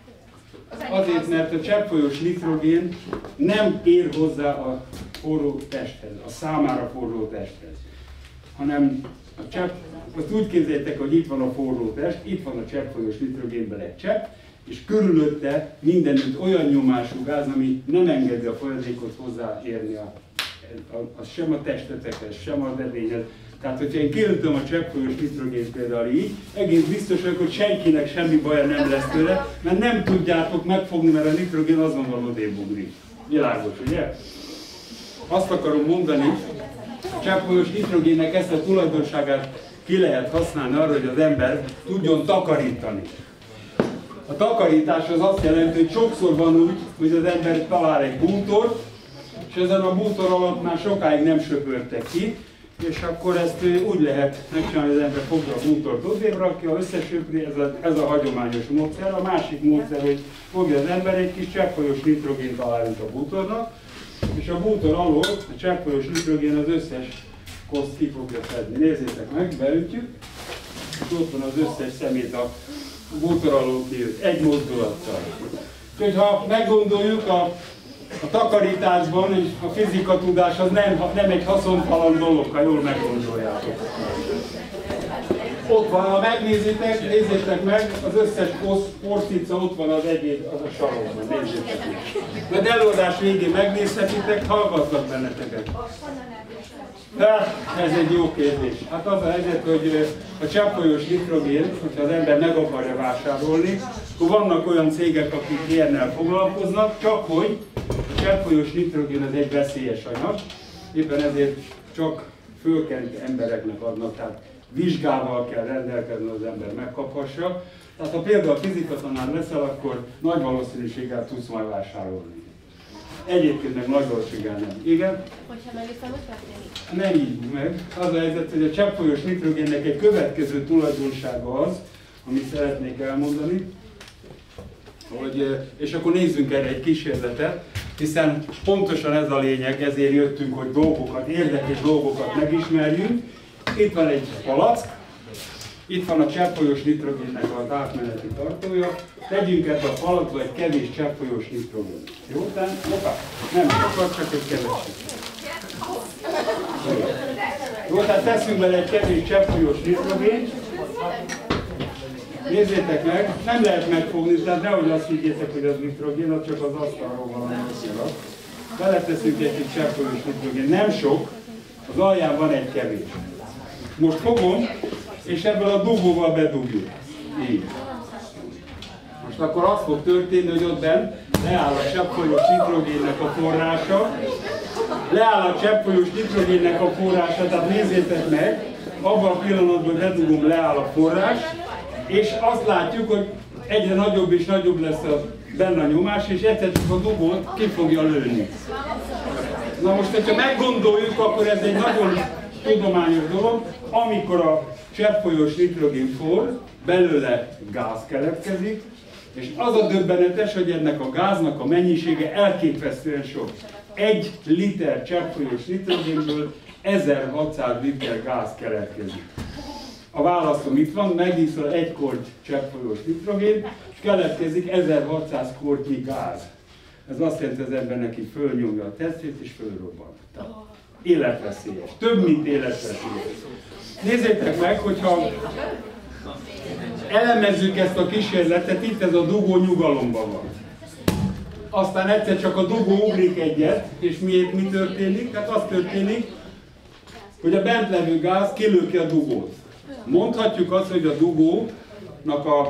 Azért, mert a cseppfolyós nitrogén nem ér hozzá a forró testhez, a számára forró testhez, hanem a csepp, azt úgy képzeljétek, hogy itt van a forró test, itt van a cseppfolyós nitrogénben egy csepp, és körülötte mindenütt olyan nyomású gáz, ami nem engedi a folyadékot hozzáérni a, a, a, sem a testetekhez, sem az edényhez. Tehát, hogyha én kiöntöm a cseppfolyós nitrogént például így, egész biztos vagyok, hogy senkinek semmi baja nem lesz tőle, mert nem tudjátok megfogni, mert a nitrogén azonnal odébb ugrik. Világos, ugye? Azt akarom mondani, a cseppfolyós nitrogénnek ezt a tulajdonságát ki lehet használni arra, hogy az ember tudjon takarítani. A takarítás az azt jelenti, hogy sokszor van úgy, hogy az ember talál egy bútort, és ezen a bútor alatt már sokáig nem söpörtek ki, és akkor ezt úgy lehet megcsinálni, hogy az ember fogja a bútort, odébb rakja, összesöpri, ez a, ez a hagyományos módszer. A másik módszer, hogy fogja az ember, egy kis cseppfolyós nitrogént találunk a bútornak, és a bútor alól a cseppfolyós nitrogén az összes koszt ki fogja szedni. Nézzétek meg, beütjük, és ott van az összes szemét a bútor alól kijött, egy mozdulattal. Úgyhogy ha meggondoljuk, a, a takarításban és a fizika tudás az nem, nem egy haszontalan dolog, ha jól meggondoljátok. Ott van, ha megnézitek, nézzétek meg, az összes porcica ott van az egyéb, az a sarokban, nézzétek meg. De előadás végén megnézhetitek, hallgatlak benneteket. Ez egy jó kérdés. Hát az a helyzet, hogy a cseppfolyós nitrogén, hogyha az ember meg akarja vásárolni, akkor vannak olyan cégek, akik ilyennel foglalkoznak, csak hogy a cseppfolyós nitrogén az egy veszélyes anyag, éppen ezért csak fölkent embereknek adnak, tehát vizsgával kell rendelkezni, az ember megkaphassa. Tehát ha például a fizikatanár leszel, akkor nagy valószínűséggel tudsz majd vásárolni. Egyébként meg nagy valószínűséggel nem. Igen? Hogyha megiszem, hogy történik? Ne így meg. Az a helyzet, hogy a cseppfolyós nitrogénnek egy következő tulajdonsága az, amit szeretnék elmondani, hogy, és akkor nézzünk erre egy kísérletet, hiszen pontosan ez a lényeg, ezért jöttünk, hogy dolgokat, érdekes dolgokat megismerjünk. Itt van egy palack, itt van a cseppfolyós nitrogénnek az átmeneti tartója, tegyünk ebbe a palackba egy kevés cseppfolyós nitrogén. Jó? Tehát, opa, nem sokat, csak egy kevés. Jó, tehát teszünk bele egy kevés cseppfolyós nitrogént. Nézzétek meg, nem lehet megfogni, tehát nehogy azt higgyétek, hogy az nitrogén, az csak az asztalról valami szilak. Beleteszünk egy kis cseppfolyós nitrogén, nem sok, az alján van egy kevés. Most fogom, és ebből a dugóval bedugjuk. Így. Most akkor az fog történni, hogy ott benn leáll a cseppfolyós nitrogénnek a forrása. Leáll a cseppfolyós nitrogénnek a forrása, tehát nézzétek meg, abban a pillanatban bedugom, leáll a forrás, és azt látjuk, hogy egyre nagyobb és nagyobb lesz a, benne a nyomás, és egyszer csak a dugót ki fogja lőni. Na most, hogyha meggondoljuk, akkor ez egy nagyon tudományos dolog, amikor a cseppfolyós nitrogén forr, belőle gáz keletkezik, és az a döbbenetes, hogy ennek a gáznak a mennyisége elképesztően sok. Egy liter cseppfolyós nitrogénből ezerhatszáz liter gáz keletkezik. A válaszom itt van, megiszol egy korty cseppfolyós nitrogén, és keletkezik ezerhatszáz kortnyi gáz. Ez azt jelenti, hogy az embernek így fölnyomja a testét és fölrobban. Életveszélyes. Több, mint életveszélyes. Nézzétek meg, hogyha elemezzük ezt a kísérletet, itt ez a dugó nyugalomban van. Aztán egyszer csak a dugó ugrik egyet, és miért mi történik? Hát az történik, hogy a bent levő gáz kilöki a dugót. Mondhatjuk azt, hogy a dugónak a,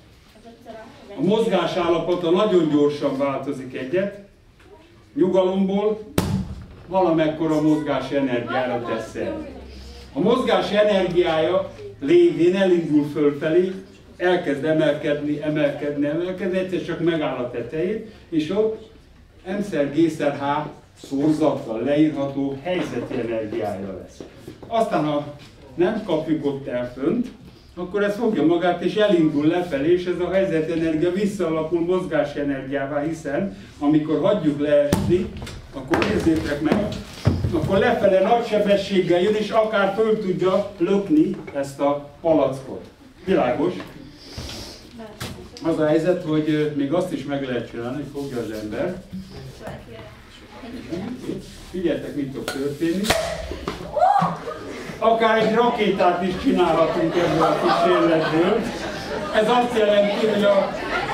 a mozgásállapota nagyon gyorsan változik egyet, nyugalomból valamekkora mozgási energiára tesz el. A mozgási energiája lévén elindul fölfelé, elkezd emelkedni, emelkedni, emelkedni, egyszer csak megáll a tetején, és ott M-szer G-szer H szorzattal leírható helyzeti energiája lesz. Aztán, ha nem kapjuk ott el fönt, akkor ez fogja magát és elindul lefelé, és ez a helyzeti energia visszaalakul mozgási energiává, hiszen amikor hagyjuk leesni, akkor nézzétek meg, akkor lefele nagy sebességgel jön, és akár föl tudja lökni ezt a palackot. Világos? Az a helyzet, hogy még azt is meg lehet csinálni, hogy fogja az ember. Figyeljetek, mit fog történni. Akár egy rakétát is csinálhatunk ebből a kísérletből. Ez azt jelenti, hogy a,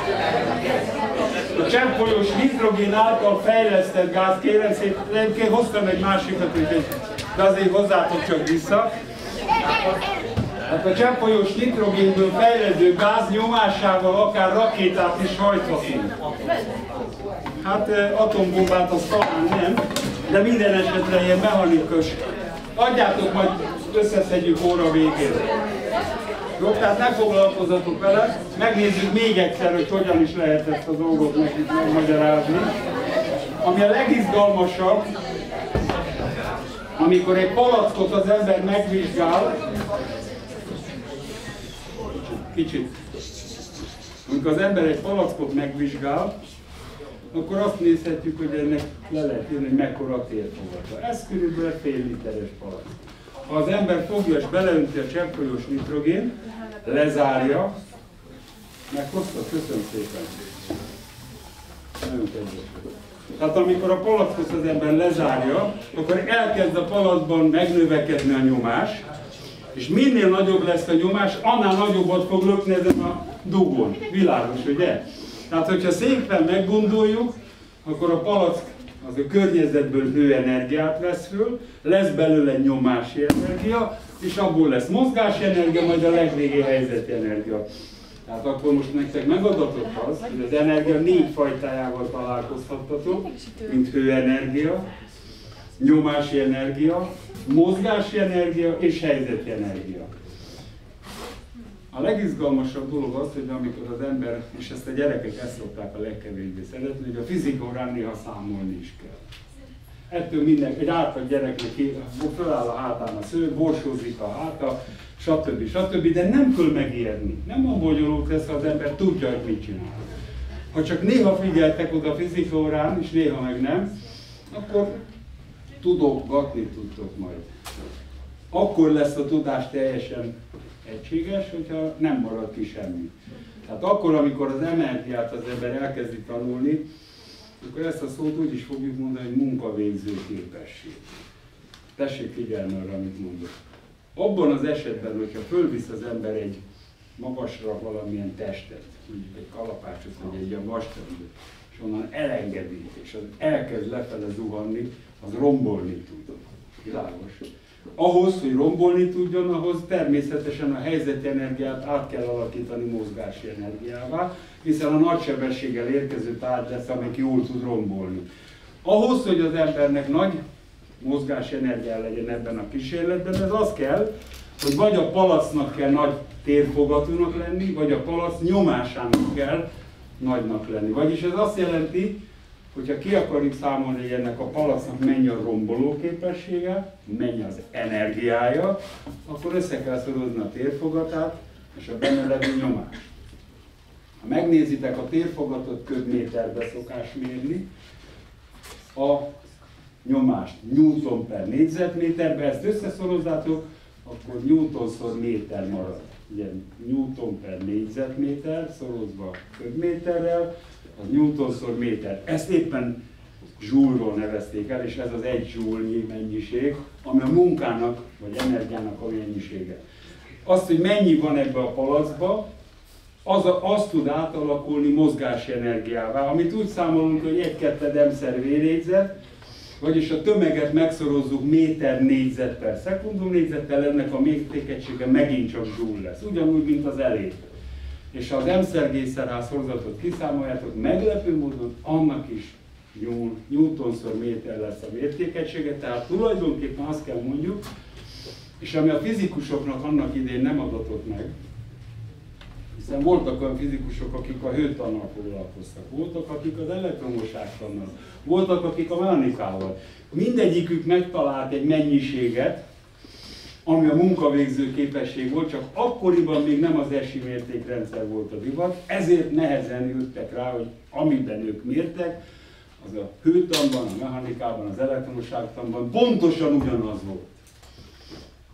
a cseppfolyós nitrogén által fejlesztett gáz, kérem szépen, hoztam egy másikat, de azért hozzátok csak vissza. Hát a cseppfolyós nitrogénből fejlődő gáz nyomásával akár rakétát is hajthatunk. Hát atombombát az talán nem, de minden esetre ilyen mechanikus. Adjátok, majd összeszedjük óra végén. Jó, tehát ne foglalkozzatok vele, megnézzük még egyszer, hogy hogyan is lehet ezt a dolgot nekik megmagyarázni. Ami a legizgalmasabb, amikor egy palackot az ember megvizsgál, kicsit, amikor az ember egy palackot megvizsgál, akkor azt nézhetjük, hogy ennek le lehet írni, hogy mekkora térfogata. Ez körülbelül fél literes palack. Ha az ember fogja és beleönti a cseppfolyós nitrogént, lezárja, meghozta, köszönöm szépen. Nagyon kedves. Tehát amikor a palackot az ember lezárja, akkor elkezd a palackban megnövekedni a nyomás, és minél nagyobb lesz a nyomás, annál nagyobbat fog lökni ezen a dugón. Világos, ugye? Tehát, hogyha szépen meggondoljuk, akkor a palack az a környezetből hőenergiát vesz föl, lesz belőle nyomási energia, és abból lesz mozgási energia, majd a legvégé helyzeti energia. Tehát akkor most nektek megadatott az, hogy az energia négy fajtájával találkozhattatok, mint hőenergia, nyomási energia, mozgási energia és helyzeti energia. A legizgalmasabb dolog az, hogy amikor az ember, és ezt a gyerekek ezt szokták a legkevésbé szeretni, hogy a fizika órán néha számolni is kell. Ettől minden, egy átlag gyereknek föláll a hátán a sző, borsózik a háta, stb. stb. De nem kell megijedni. Nem a bonyolult lesz, ha az ember tudja, hogy mit csinál. Ha csak néha figyeltek oda a fizika órán, és néha meg nem, akkor tudogatni tudtok majd. Akkor lesz a tudás teljesen egységes, hogyha nem marad ki semmi. Tehát akkor, amikor az energiát az ember elkezdi tanulni, akkor ezt a szót úgy is fogjuk mondani, hogy munkavégző képesség. Tessék figyelni arra, amit mondok. Abban az esetben, hogyha fölvisz az ember egy magasra valamilyen testet, mondjuk egy kalapácsot, vagy egy ilyen vastagot, és onnan elengedi, és az elkezd lefele zuhanni, az rombolni tud. Világos. Ahhoz, hogy rombolni tudjon, ahhoz természetesen a helyzeti energiát át kell alakítani mozgási energiává, hiszen a nagy sebességgel érkező tárgy lesz, amelyik jól tud rombolni. Ahhoz, hogy az embernek nagy mozgási energiá legyen ebben a kísérletben, ez az kell, hogy vagy a palacnak kell nagy térfogatúnak lenni, vagy a palac nyomásának kell nagynak lenni. Vagyis ez azt jelenti, hogyha ki akarjuk számolni, hogy ennek a palacnak mennyi a romboló képessége, mennyi az energiája, akkor össze kell szorozni a térfogatát és a benne levő nyomást. Ha megnézitek, a térfogatot köbméterbe szokás mérni, a nyomást Newton per négyzetméterbe, ezt összeszorozzátok, akkor Newtonszor méter marad. Ugye Newton per négyzetméter szorozva köbméterrel, az Newtonszor méter. Ezt éppen joule-ról nevezték el, és ez az egy joule-nyi mennyiség, ami a munkának, vagy energiának a mennyisége. Azt, hogy mennyi van ebbe a palacba, az, a, az tud átalakulni mozgási energiává, amit úgy számolunk, hogy egy-kettő demszer vérnégyzet, vagyis a tömeget megszorozzuk méter négyzet per szekundum négyzettel, ennek a mértékegysége megint csak joule lesz, ugyanúgy, mint az elég. És ha az M-szer-G-szer-H szorozatot kiszámoljátok, meglepő módon annak is Newtonszor méter lesz a mértékegysége, tehát tulajdonképpen azt kell mondjuk, és ami a fizikusoknak annak idején nem adatott meg, hiszen voltak olyan fizikusok, akik a hőtannal foglalkoztak, voltak, akik az elektromosságtannal, voltak, akik a mechanikával. Mindegyikük megtalált egy mennyiséget, ami a munkavégző képesség volt, csak akkoriban még nem az es i mértékrendszer volt a divat, ezért nehezen jöttek rá, hogy amiben ők mértek, az a hőtanban, a mechanikában, az elektromosságtanban pontosan ugyanaz volt.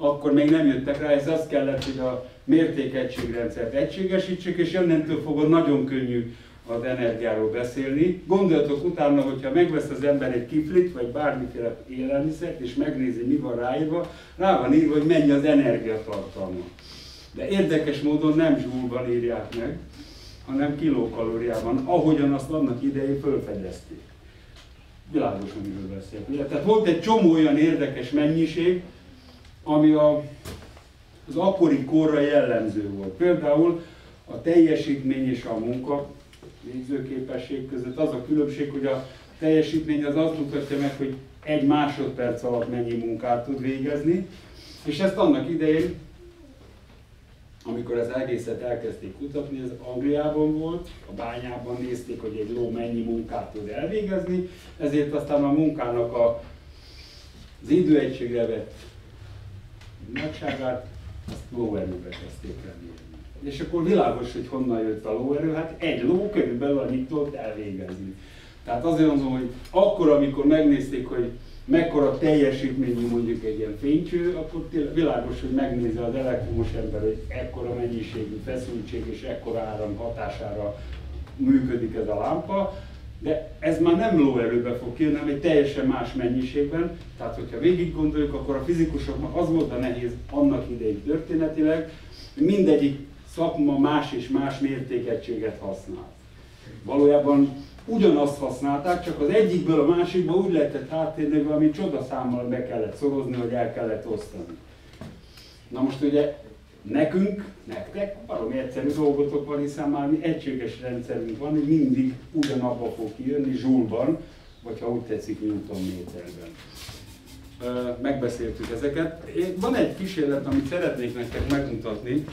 akkor még nem jöttek rá, ez azt kellett, hogy a mértékegységrendszert egységesítsük, és onnantól fogva nagyon könnyű az energiáról beszélni. Gondoljatok utána, hogyha megvesz az ember egy kiflit, vagy bármiféle élelmiszert, és megnézi, mi van ráírva, rá van írva, hogy mennyi az energiatartalma. De érdekes módon nem zsúlban írják meg, hanem kilókalóriában, ahogyan azt annak idején felfedezték. Világosan, miről beszélek. Tehát volt egy csomó olyan érdekes mennyiség, ami a, az akkori korra jellemző volt. Például a teljesítmény és a munka végzőképesség között az a különbség, hogy a teljesítmény az azt mutatja meg, hogy egy másodperc alatt mennyi munkát tud végezni, és ezt annak idején, amikor az egészet elkezdték kutatni, ez Angliában volt, a bányában nézték, hogy egy ló mennyi munkát tud elvégezni, ezért aztán a munkának a, az időegységre vett nagyságát, azt lóerőbe kezdték el mérni. És akkor világos, hogy honnan jött a lóerő, hát egy ló körülbelül annyit tudott elvégezni. Tehát azért mondom, hogy akkor, amikor megnézték, hogy mekkora teljesítményű mondjuk egy ilyen fénycső, akkor világos, hogy megnézi az elektromos ember, hogy ekkora mennyiségű feszültség és ekkora áram hatására működik ez a lámpa, de ez már nem lóerőbe fog kijönni, hanem egy teljesen más mennyiségben. Tehát, hogyha végig gondoljuk, akkor a fizikusoknak az volt a nehéz annak idején történetileg, hogy mindegyik szakma más és más mértékegységet használ. Valójában ugyanazt használták, csak az egyikből a másikba úgy lehetett áttérni, hogy valami csodaszámmal be kellett szorozni, hogy el kellett osztani. Na most ugye nekünk, nektek valami egyszerű dolgotok van, hiszen már mi egységes rendszerünk van, hogy mindig ugyanabba fog kijönni, zsúlban, vagy ha úgy tetszik, newtonméterben. Megbeszéltük ezeket. Van egy kísérlet, amit szeretnék nektek megmutatni.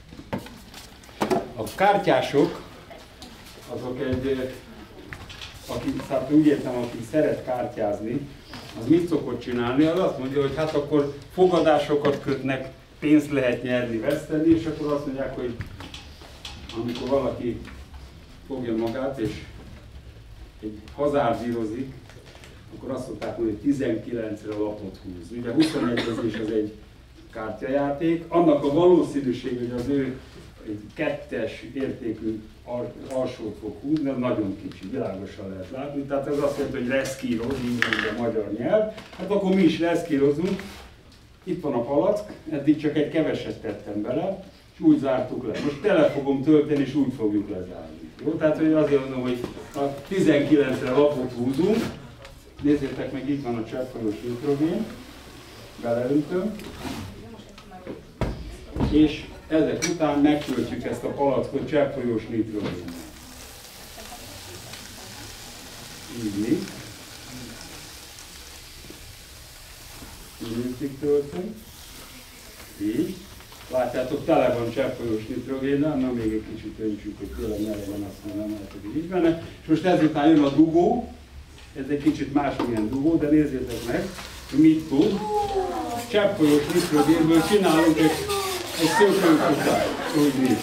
A kártyások, azok egy, aki, hát úgy értem, aki szeret kártyázni, az mit szokott csinálni? Az azt mondja, hogy hát akkor fogadásokat kötnek, pénzt lehet nyerni, veszteni, és akkor azt mondják, hogy amikor valaki fogja magát és egy hazárdírozik, akkor azt szokták mondani, hogy tizenkilencre lapot húz. Ugye huszonegyezés az egy kártyajáték, annak a valószínűség, hogy az ő egy kettes értékű alsót fog húzni, az nagyon kicsi, világosan lehet látni. Tehát ez azt jelenti, hogy reszkíroz, így mondja a magyar nyelv. Hát akkor mi is reszkírozunk. Itt van a palack, eddig csak egy keveset tettem bele, és úgy zártuk le. Most tele fogom tölteni, és úgy fogjuk lezárni. Jó? Tehát hogy azért mondom, hogy a tizenkilencre lapot húzunk. Nézzétek meg, itt van a cseppfolyós nitrogén. Beleöntöm. És ezek után megtöltjük ezt a palackot cseppfolyós nitrogénnel. Így mi. Így töltöm. Így. Látjátok, tele van cseppfolyós nitrogénnel, na még egy kicsit öntsük, hogy tényleg ne legyen, azt nem lehet, hogy így benne. És most ezután jön a dugó, ez egy kicsit másmilyen dugó, de nézzétek meg, hogy mit tud. Cseppfolyós nitrogénből csinálunk egy, egy szőlőkutást, úgy nincs.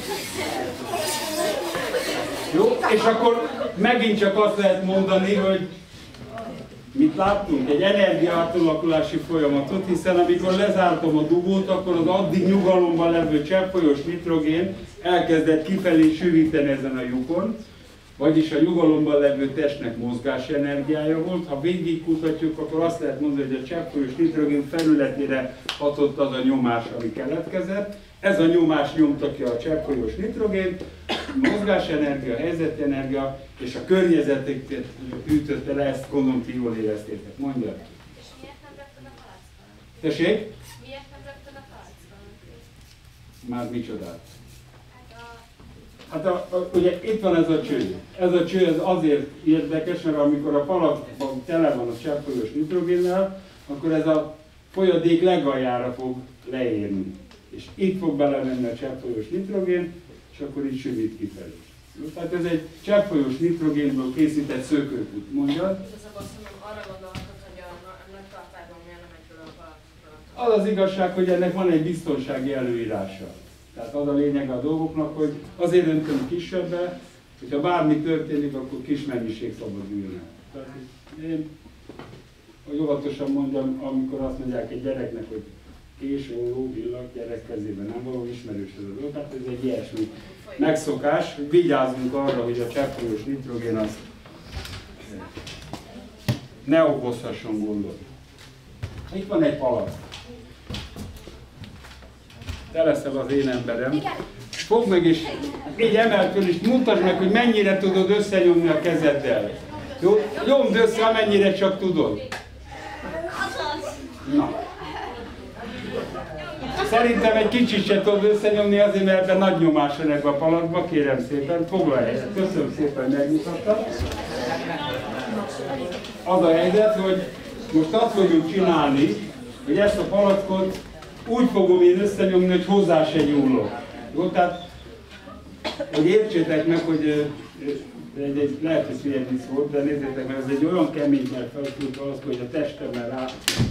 Jó, és akkor megint csak azt lehet mondani, hogy mit láttunk? Egy energiaátalakulási folyamatot, hiszen amikor lezártam a dugót, akkor az addig nyugalomban levő cseppfolyós nitrogén elkezdett kifelé sűríteni ezen a lyukon, vagyis a nyugalomban levő testnek mozgási energiája volt. Ha végig kutatjuk, akkor azt lehet mondani, hogy a cseppfolyós nitrogén felületére hatott az a nyomás, ami keletkezett. Ez a nyomás nyomta ki a cseppfolyós nitrogént, mozgási energia, helyzeti energia, és a környezetet ütötte le, ezt gondolom ti jól éreztétek. Mondja. És miért nem rögtön a palackon? Tessék? Miért nem rögtön a palackon? Már micsodát? Hát a... Hát a, a, ugye itt van ez a cső. Ez a cső ez azért érdekes, mert amikor a palackban tele van a cseppfolyós nitrogénnel, akkor ez a folyadék legaljára fog leérni. És itt fog belemenni a cseppfolyós nitrogén, és akkor így sűrít kifelé. Tehát ez egy cseppfolyós nitrogénből készített szőkőkút, mondjad. Igazából szerintem arra gondolhatod, hogy a nagy tartályban miért nem egy külön palackon. Az az igazság, hogy ennek van egy biztonsági előírása. Tehát az a lényeg a dolgoknak, hogy azért öntöm kisebbre, hogyha bármi történik, akkor kis mennyiség szabaduljon el. Tehát én, hogy óvatosan mondjam, amikor azt mondják egy gyereknek, hogy kés, olló, villag, gyerek kezében nem való, ismerős ez a dolog, tehát ez egy ilyesmi megszokás, hogy vigyázzunk arra, hogy a cseppfolyós nitrogén az ne okozhasson gondot. Itt van egy palack. Te leszel az én emberem. Fogd meg és így emeld föl, és mutasd meg, hogy mennyire tudod összenyomni a kezeddel. Jó? Nyomd össze, amennyire csak tudod. Na. Szerintem egy kicsit se tudod összenyomni, azért, mert ebben nagy nyomás van ebben a palackba. Kérem szépen, foglalj helyet. Köszönöm szépen, hogy megmutattad. Az a helyzet, hogy most azt fogjuk csinálni, hogy ezt a palackot úgy fogom én összenyomni, hogy hozzá se nyúlok. Jó, tehát, hogy értsétek meg, hogy egy, egy, lehet, hogy figyelni vicc volt, de nézzétek meg, ez egy olyan kemény, mert felszült palack, hogy a testemmel rá,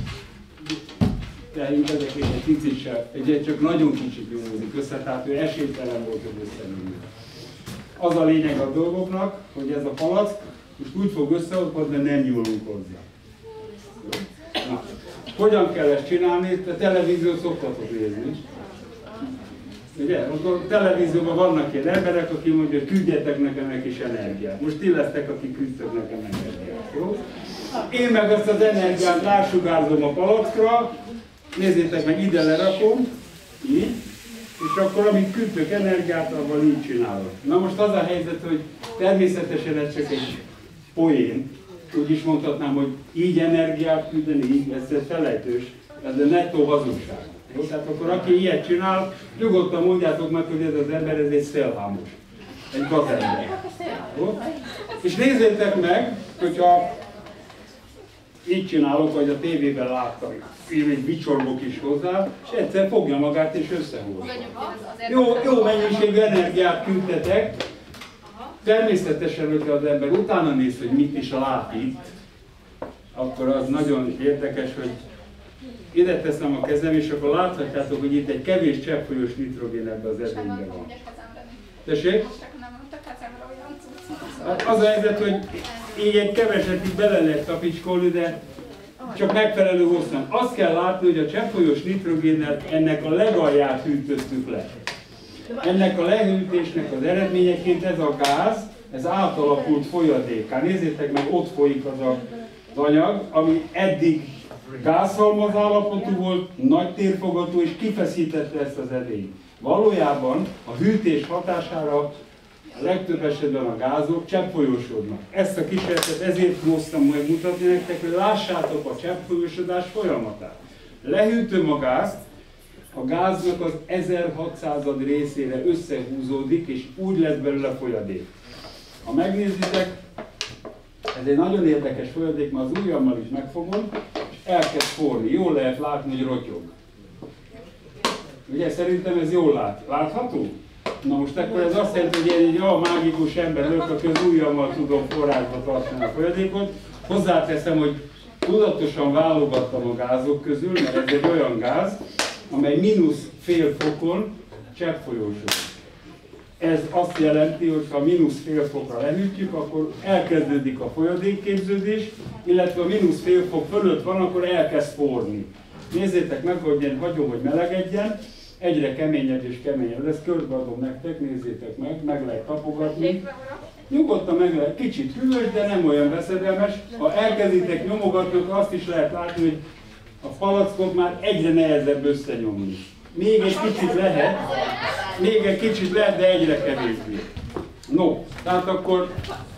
de én ezek egy picit sem, egy csak nagyon kicsit nyomódik össze, tehát ő esélytelen volt, hogy összenyomni. Az a lényeg a dolgoknak, hogy ez a palack most úgy fog összeolvadni, de nem nyúlunk hozzá. Na, hogyan kell ezt csinálni? A televíziót szoktatok nézni. Ugye? A televízióban vannak ilyen emberek, akik mondják, hogy küldjetek nekem egy kis energiát. Most ti lesztek, akik küldtek nekem energiát. Jó? Én meg azt az energiát rásugárzom a palackra, nézzétek meg, ide lerakom, így, és akkor amit küldtök energiát, abban így csinálok. Na most az a helyzet, hogy természetesen ez csak egy poén, úgy is mondhatnám, hogy így energiát küldeni, így, ez felejtős, ez a nettó hazugság. Jó? Tehát akkor aki ilyet csinál, nyugodtan mondjátok meg, hogy ez az ember, ez egy szélhámos, egy gazember. Jó? És nézzétek meg, hogyha így csinálok, hogy a tévében láttam, én egy vicsorgok is hozzá, és egyszer fogja magát és összehúzza. Jó, jó mennyiségű energiát küldtetek. Természetesen, hogyha az ember utána néz, hogy mit is lát itt, akkor az nagyon érdekes, hogy ide teszem a kezem, és akkor láthatjátok, hogy itt egy kevés cseppfolyós nitrogén ebben az edényben van. Tessék? Hát az a helyzet, hogy így egy keveset itt bele lehet tapicskolni, de csak megfelelő hosszan. Azt kell látni, hogy a cseppfolyós nitrogénnel ennek a legalját hűtöttük le. Ennek a lehűtésnek az eredményeként ez a gáz, ez átalakult folyadékká. Nézzétek meg, ott folyik az a, az anyag, ami eddig gázhalmaz állapotú volt, nagy térfogatú, és kifeszítette ezt az edényt. Valójában a hűtés hatására a legtöbb esetben a gázok cseppfolyósodnak. Ezt a kísérletet ezért hoztam megmutatni nektek, hogy lássátok a cseppfolyósodás folyamatát. Lehűtöm a gázt, a gáznak az ezerhatszázad részére összehúzódik, és úgy lesz belőle folyadék. Ha megnézitek, ez egy nagyon érdekes folyadék, mert az ujjammal is megfogom, és elkezd forni. Jól lehet látni, hogy rotyog. Ugye szerintem ez jól lát. Látható? Na most akkor ez azt jelenti, hogy én egy olyan mágikus ember vagyok, aki az ujjammal tudom forrásba tartani a folyadékot. Hozzáteszem, hogy tudatosan válogattam a gázok közül, mert ez egy olyan gáz, amely mínusz fél fokon cseppfolyósod. Ez azt jelenti, hogy ha mínusz fél fokra lehűtjük, akkor elkezdődik a folyadékképződés, illetve a mínusz fél fok fölött van, akkor elkezd forni. Nézzétek meg, hogy én hagyom, hogy melegedjen, egyre keményebb és keményebb lesz, körbeadom nektek, nézzétek meg, meg lehet tapogatni. Nyugodtan meg lehet, kicsit hűvös, de nem olyan veszedelmes. Ha elkezditek nyomogatni, azt is lehet látni, hogy a palackot már egyre nehezebb összenyomni. Még egy kicsit lehet, még egy kicsit lehet, de egyre kevésbé. No, tehát akkor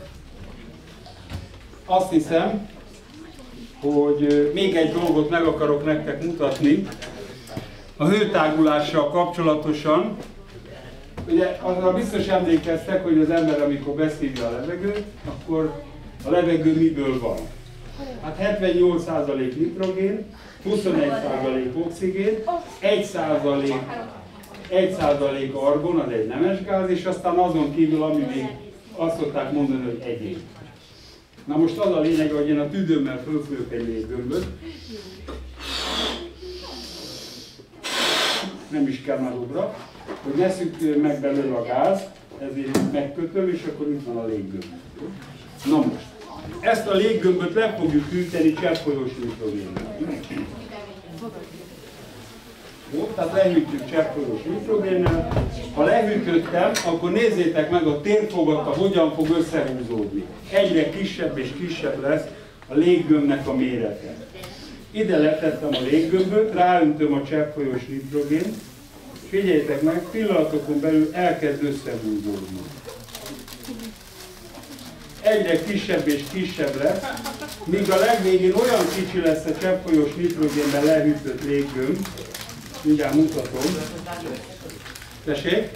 azt hiszem, hogy még egy dolgot meg akarok nektek mutatni. A hőtágulással kapcsolatosan, ugye arra biztos emlékeztek, hogy az ember, amikor beszívja a levegőt, akkor a levegő miből van? Hát hetvennyolc százalék nitrogén, huszonegy százalék oxigén, egy százalék argon, az egy nemes gáz, és aztán azon kívül, ami még azt szokták mondani, hogy egyén. Na most az a lényeg, hogy én a tüdőmmel fölfők egy léggömböt, nem is kell már obra, hogy ne szűkjön meg belőle a gáz, ezért megkötöm, és akkor itt van a léggömb. Na most, ezt a léggömböt le fogjuk hűteni cseppfolyós nitrogénnel. Jó? Tehát lehűtjük cseppfolyós nitrogénnel. Ha lehűtöttem, akkor nézzétek meg a térfogata hogyan fog összehúzódni. Egyre kisebb és kisebb lesz a léggömbnek a mérete. Ide letettem a léggömböt, ráöntöm a cseppfolyós nitrogént, és figyeljétek meg, pillanatokon belül elkezd összehúzódni. Egyre kisebb és kisebb lesz, míg a legvégén olyan kicsi lesz a cseppfolyós nitrogénben lehűtött léggömb, mindjárt mutatom. Tessék?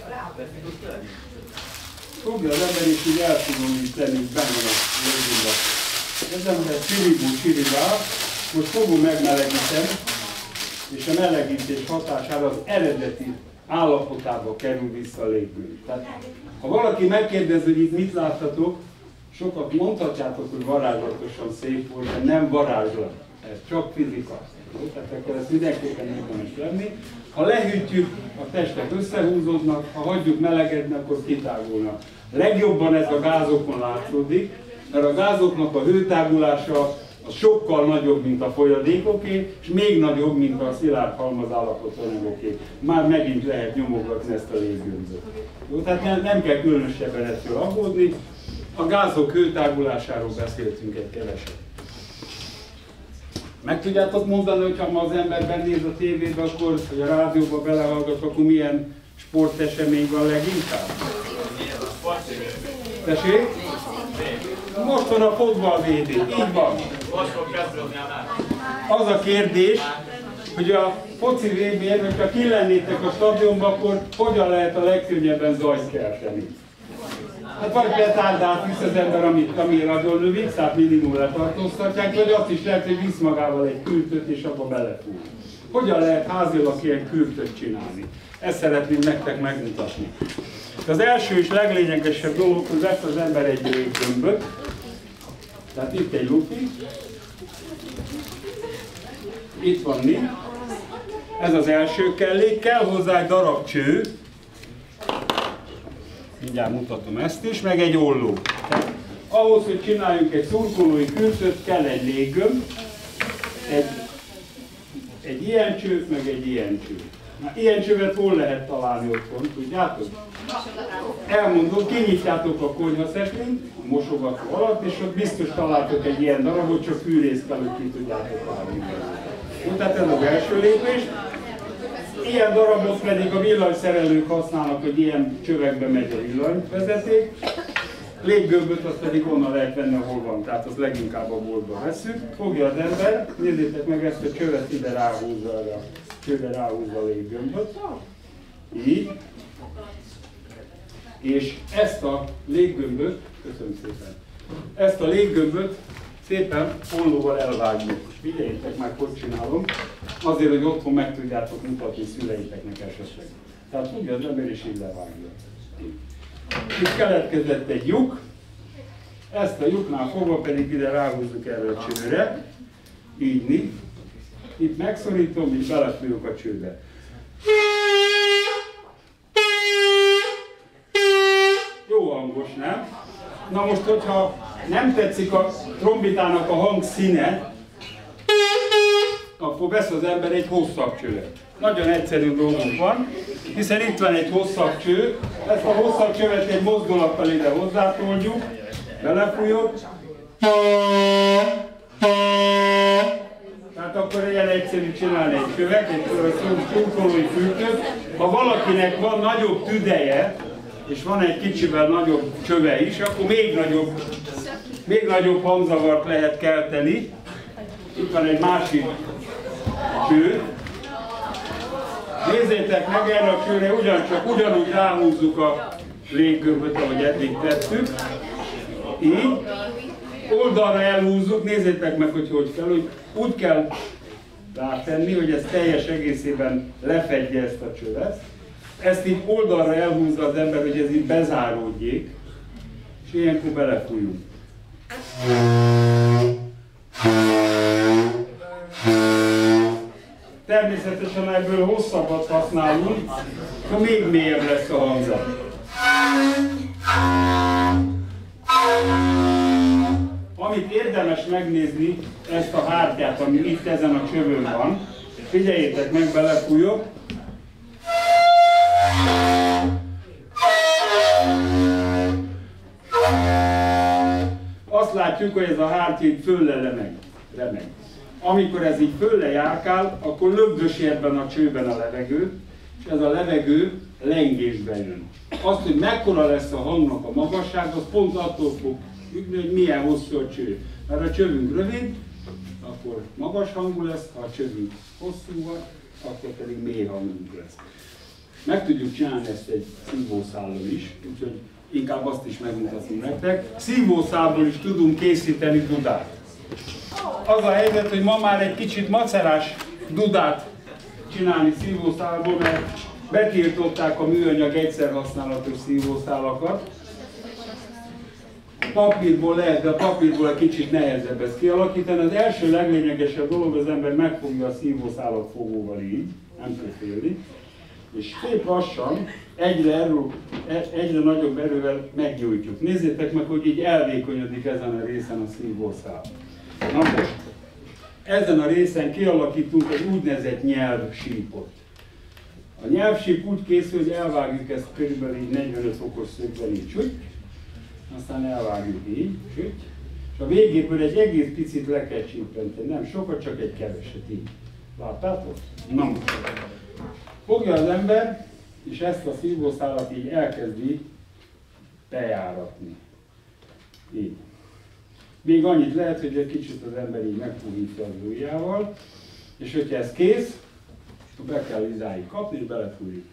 Fogja az ember is így el tudom így tenni benne a léggömbbe. Ezen a csiribú csiribá, most fogom megmelegítem, és a melegítés hatására az eredeti állapotába kerül vissza a léggömb. Tehát, ha valaki megkérdez, hogy itt mit láttatok, sokat mondhatjátok, hogy varázslatosan szép volt, de nem varázslat. Ez csak fizika. Tehát akkor ezt mindenképpen érdemes lenni. Ha lehűtjük, a testek összehúzódnak, ha hagyjuk melegedni, akkor kitágulnak. Legjobban ez a gázokon látszódik, mert a gázoknak a hőtágulása az sokkal nagyobb, mint a folyadékoké, és még nagyobb, mint a szilárd halmazállapotú anyagoké. Már megint lehet nyomogatni ezt a léggömböt. Tehát nem, nem kell különösebben ettől aggódni. A gázok hőtágulásáról beszéltünk egy keveset. Meg tudjátok mondani, hogyha ma az ember bennéz a tévébe, akkor, vagy a rádióba belehallgat, akkor milyen sportesemény van leginkább? Tessék? Most van a fotball vé bé, így van. Az a kérdés, hogy a foci vé bén, hogyha ki lennétek a stadionban, akkor hogyan lehet a legkönnyebben zajt kelteni? Hát vagy petárdát visz az ember, amit, ami nagyon lövik, tehát minimum letartóztatják, vagy azt is lehet, hogy visz magával egy kürtöt és abba belefúr. Hogyan lehet házilag ilyen kürtöt csinálni? Ezt szeretném nektek megmutatni. Az első és leglényegesebb dolog, hogy vesz az ember egy léggömböt. Tehát itt egy lufi. Itt van mi. Ez az első kellék. Kell hozzá egy darab cső. Mindjárt mutatom ezt is, meg egy olló. Tehát ahhoz, hogy csináljunk egy szurkolói kürtöt, kell egy léggömb, egy, egy ilyen cső, meg egy ilyen cső. Na, ilyen csövet hol lehet találni otthon, tudjátok? Elmondom, kinyitjátok a konyhaszekrényt, a mosogató alatt, és ott biztos találtok egy ilyen darabot, csak fűrészt kell, hogy ki tudjátok találni. Tehát ez az első lépés. Ilyen darabot pedig a villanyszerelők használnak, hogy ilyen csövekbe megy a villanyvezeték. Léggömböt azt pedig onnan lehet venni, ahol van, tehát azt leginkább a boltban vesszük. Fogja az ember, nézzétek meg ezt a csövet, ide ráhúzza, a csőbe ráhúzza a léggömböt. Így. És ezt a léggömböt, köszönöm szépen, ezt a léggömböt szépen ollóval elvágjuk. Figyeljétek meg, hogy csinálom, azért, hogy otthon meg tudjátok mutatni szüleiteknek esetleg. Tehát tudja, az ember is így levágja. Itt keletkezett egy lyuk, ezt a lyuknál fogva pedig ide ráhúzzuk erre a csőre, így. Itt megszorítom, és belefújok a csőbe. Jó hangos, nem? Na most, hogyha nem tetszik a trombitának a hangszíne, akkor vesz az ember egy hosszabb csövet. Nagyon egyszerű dolgunk van, hiszen itt van egy hosszabb cső, ezt a hosszabb csövet egy mozdulattal ide hozzátoljuk, belefújok. Tehát akkor ilyen egyszerű csinálni egy csövet, egy szurkolói fürtöt. Ha valakinek van nagyobb tüdeje, és van egy kicsivel nagyobb csöve is, akkor még nagyobb, még nagyobb hangzavart lehet kelteni. Itt van egy másik cső. Nézzétek meg, erre a csőre ugyancsak ugyanúgy ráhúzzuk a léggömböt, ahogy eddig tettük. Így. Oldalra elhúzzuk, nézzétek meg, hogy hogy kell, hogy úgy kell rátenni, hogy ez teljes egészében lefedje ezt a csövet. Ezt így oldalra elhúzza az ember, hogy ez így bezáródjék, és ilyenkor belefújunk. Természetesen ebből hosszabbat használunk, ha még mélyebb lesz a hangzat. Amit érdemes megnézni, ezt a hártyát, ami itt ezen a csövön van. Figyeljétek meg, belefújok. látjuk, hogy ez a hártya így fölle remeg. remeg. Amikor ez így fölle járkál, akkor lögdösi ebben a csőben a levegő, és ez a levegő lengésbe jön. Azt, hogy mekkora lesz a hangnak a magasság, az pont attól fog függni, hogy milyen hosszú a cső. Mert a csövünk rövid, akkor magas hangú lesz, ha a csövünk hosszú van, akkor pedig mély hangú lesz. Meg tudjuk csinálni ezt egy szívószállal is, úgyhogy inkább azt is megmutatom nektek. Szívószálból is tudunk készíteni dudát. Az a helyzet, hogy ma már egy kicsit macerás dudát csinálni szívószálból, mert betiltották a műanyag egyszer használatos szívószálakat. Papírból lehet, de a papírból egy kicsit nehezebb ezt kialakítani. Az első leglényegesebb dolog, az ember megfogja a szívószálat fogóval így, nem tud félni, és szép lassan, egyre, erő, egyre nagyobb erővel meggyújtjuk. Nézzétek meg, hogy így elvékonyodik ezen a részen a szívószál. Na most, ezen a részen kialakítunk egy úgynevezett nyelvsípot. A nyelvsíp úgy készül, hogy elvágjuk ezt körülbelül így negyvenöt fokos szögben így, csügy, aztán elvágjuk így, csügy, és a végéből egy egész picit le kell csípenteni, nem sokat, csak egy keveset így. Láttátok? Na most. Fogja az ember, és ezt a szívószálat így elkezdi bejáratni. Így. Még annyit lehet, hogy egy kicsit az ember így megfújítja az ujjával, és hogyha ez kész, akkor be kell izáig kapni, és belefújjuk.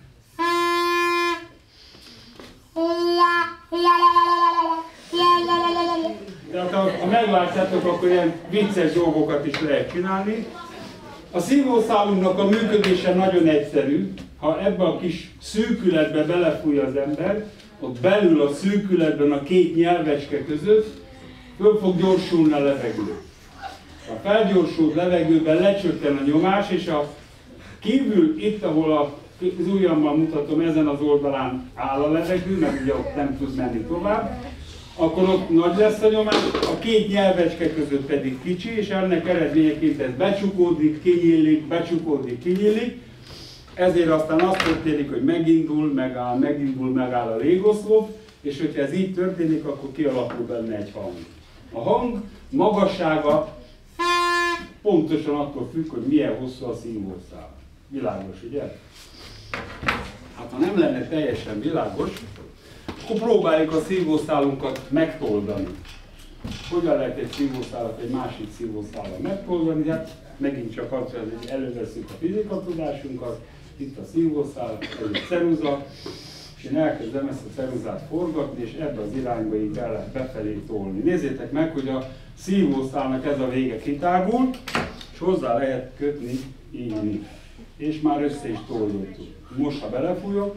Tehát ha, ha meglátjátok, akkor ilyen vicces dolgokat is lehet csinálni. A szívószálunknak a működése nagyon egyszerű. Ha ebbe a kis szűkületbe belefúj az ember, ott belül a szűkületben a két nyelvecske között föl fog gyorsulni a levegő. A felgyorsult levegőben lecsökken a nyomás, és a kívül, itt ahol a, az ujjammal mutatom, ezen az oldalán áll a levegő, mert ugye ott nem tud menni tovább, akkor ott nagy lesz a nyomás, a két nyelvecske között pedig kicsi, és ennek eredményeként ez becsukódik, kinyílik, becsukódik, kinyílik. Ezért aztán az történik, hogy megindul, megáll, megindul, megáll a légoszlop, és hogyha ez így történik, akkor kialakul benne egy hang. A hang magassága pontosan attól függ, hogy milyen hosszú a szívószál. Világos, ugye? Hát ha nem lenne teljesen világos, akkor próbáljuk a szívószálunkat megtoldani. Hogyan lehet egy szívószálat egy másik szívószállal megtoldani? Hát megint csak az, hogy előveszünk a fizikatudásunkat, itt a szívószál, ez egy ceruza, és én elkezdem ezt a ceruzát forgatni, és ebbe az irányba így el lehet befelé tolni. Nézzétek meg, hogy a szívószálnak ez a vége kitágul, és hozzá lehet kötni így, és már össze is toldottuk. Most, ha belefújok,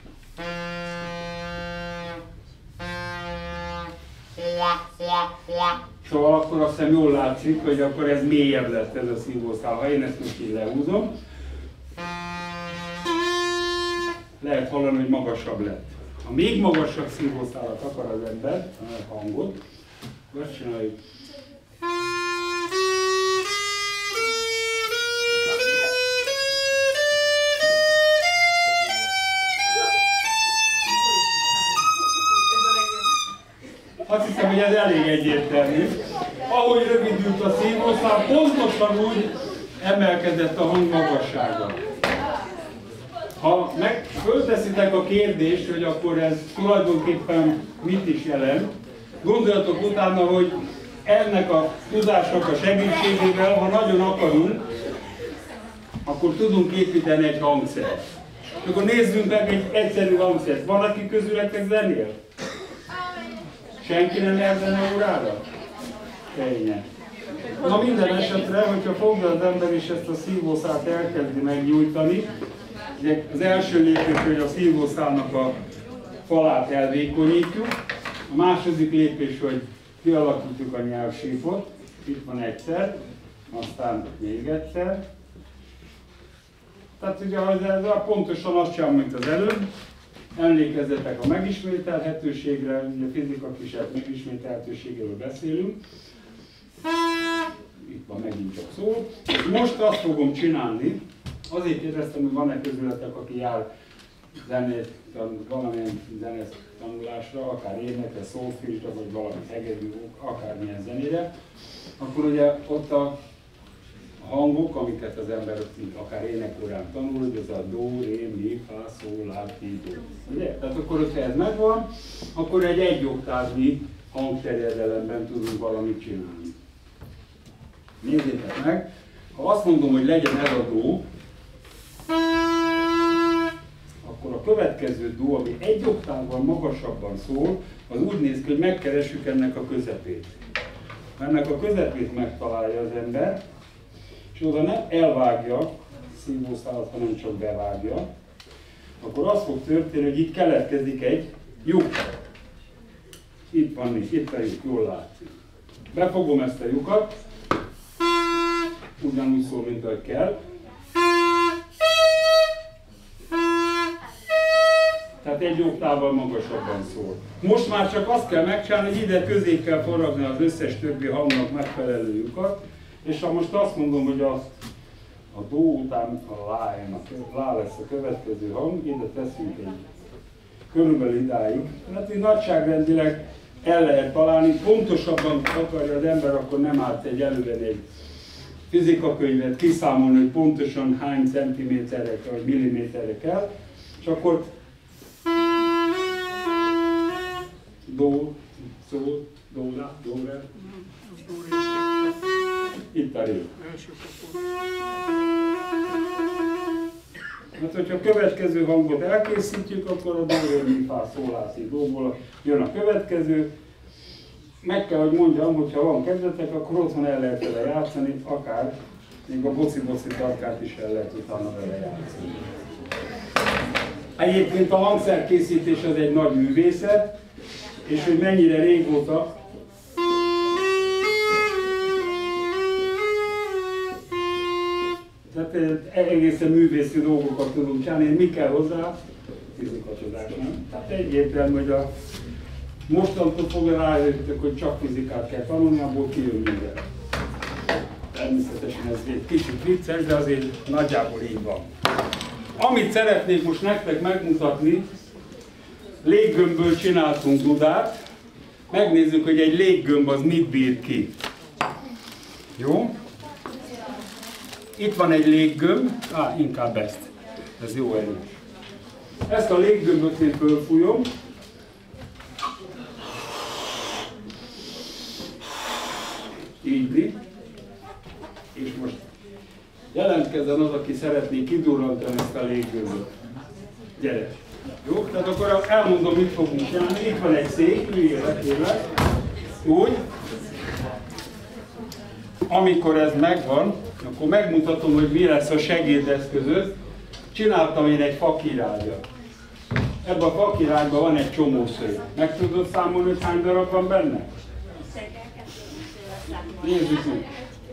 szóval akkor azt hiszem jól látszik, hogy akkor ez mélyebb lett ez a szívószál. Ha én ezt most így lehúzom, lehet hallani, hogy magasabb lett. Ha még magasabb szívószálat akar az ember, a hangot, akkor azt csináljuk. Azt hiszem, hogy ez elég egyértelmű. Ahogy rövidült a szívószál, pontosan úgy emelkedett a hang magassága. Ha meg fölteszitek a kérdést, hogy akkor ez tulajdonképpen mit is jelent, gondoljatok utána, hogy ennek a tudásnak a segítségével, ha nagyon akarunk, akkor tudunk építeni egy hangszert. Akkor nézzünk meg egy egyszerű hangszert. Van, aki közületek zenél? Senki nem jár zeneórára? Tényleg. Na minden esetre, hogyha fogja az ember és ezt a szívószált elkezdi meggyújtani, az első lépés, hogy a szívószálnak a falát elvékonyítjuk, a második lépés, hogy kialakítjuk a nyelvsípot, itt van egyszer, aztán még egyszer. Tehát ugye ez pontosan azt sem, mint az előbb. Emlékezzetek a megismételhetőségre, ugye a fizika kísérlet megismételhetőségéről beszélünk. Itt van megint csak szó. Most azt fogom csinálni, azért kérdeztem, hogy van-e közületek, aki jár zenét, valamilyen zenét tanulásra, akár énekre, szófiltre, vagy valami hegedű, akármilyen zenére, akkor ugye ott a hangok, amiket az ember akár énekorán tanul, hogy ez a do, ré, mi, fa, szó, lá, ti, do. Ugye? Tehát akkor, hogyha ez megvan, akkor egy egy oktávnyi hangterjedelemben tudunk valamit csinálni. Nézzétek meg, ha azt mondom, hogy legyen ez a do, akkor a következő do, ami egy oktávval magasabban szól, az úgy néz ki, hogy megkeressük ennek a közepét. Ennek a közepét megtalálja az ember, és oda nem elvágja szívószálat, hanem csak bevágja, akkor az fog történni, hogy itt keletkezik egy lyuk. Itt van, itt a lyuk, jól látszik. Befogom ezt a lyukat, ugyanúgy szól, mint ahogy kell. Tehát egy oktávval magasabban szól. Most már csak azt kell megcsinálni, hogy ide közé kell forragni az összes többi hangnak megfelelő lyukat, és ha most azt mondom, hogy a, a do után a lá, a lá lesz a következő hang, ide teszünk egy körülbelül idáig. Hát így nagyságrendileg el lehet találni, pontosabban akarja az ember, akkor nem árt egy elővenni egy fizikakönyvet, kiszámolni, hogy pontosan hány centiméterre vagy milliméterre kell, és akkor do, szó, do, lá, do, re. Itt a ré. Hát, hogyha a következő hangot elkészítjük, akkor a do, ré, mi, fá, szó, lá, szí, dóból jön a következő. Meg kell, hogy mondjam, hogyha van kezdetek, akkor otthon el lehet vele játszani, akár még a boci-boci tarkát is el lehet utána vele játszani. Egyébként a hangszerkészítés az egy nagy művészet, és hogy mennyire régóta tehát egészen művészi dolgokat tudunk csinálni, mi kell hozzá? Fizikacsodás, nem? Tehát egyértelmű, hogy a mostantól fogja rájöttek, hogy csak fizikát kell tanulni, abból kijön minden. Természetesen ez egy kicsit vicces, de azért nagyjából így van. Amit szeretnék most nektek megmutatni, léggömbből csináltunk dudát. Megnézzük, hogy egy léggömb az mit bír ki. Jó? Itt van egy léggömb, á, inkább ezt. Ez jó erős. Ezt a léggömböt én fölfújom. Így. És most jelentkezzen az, aki szeretné kidurrantani ezt a léggömböt. Gyere! Jó? Tehát akkor elmondom, mit fogunk csinálni. Itt van egy szék, üljél, kérlek. Úgy. Amikor ez megvan, akkor megmutatom, hogy mi lesz a segédeszközöz. Csináltam én egy fakirályat. Ebben a fakirályban van egy csomó szög. Meg tudod számolni, hogy hány darab van benne? Nézzük meg.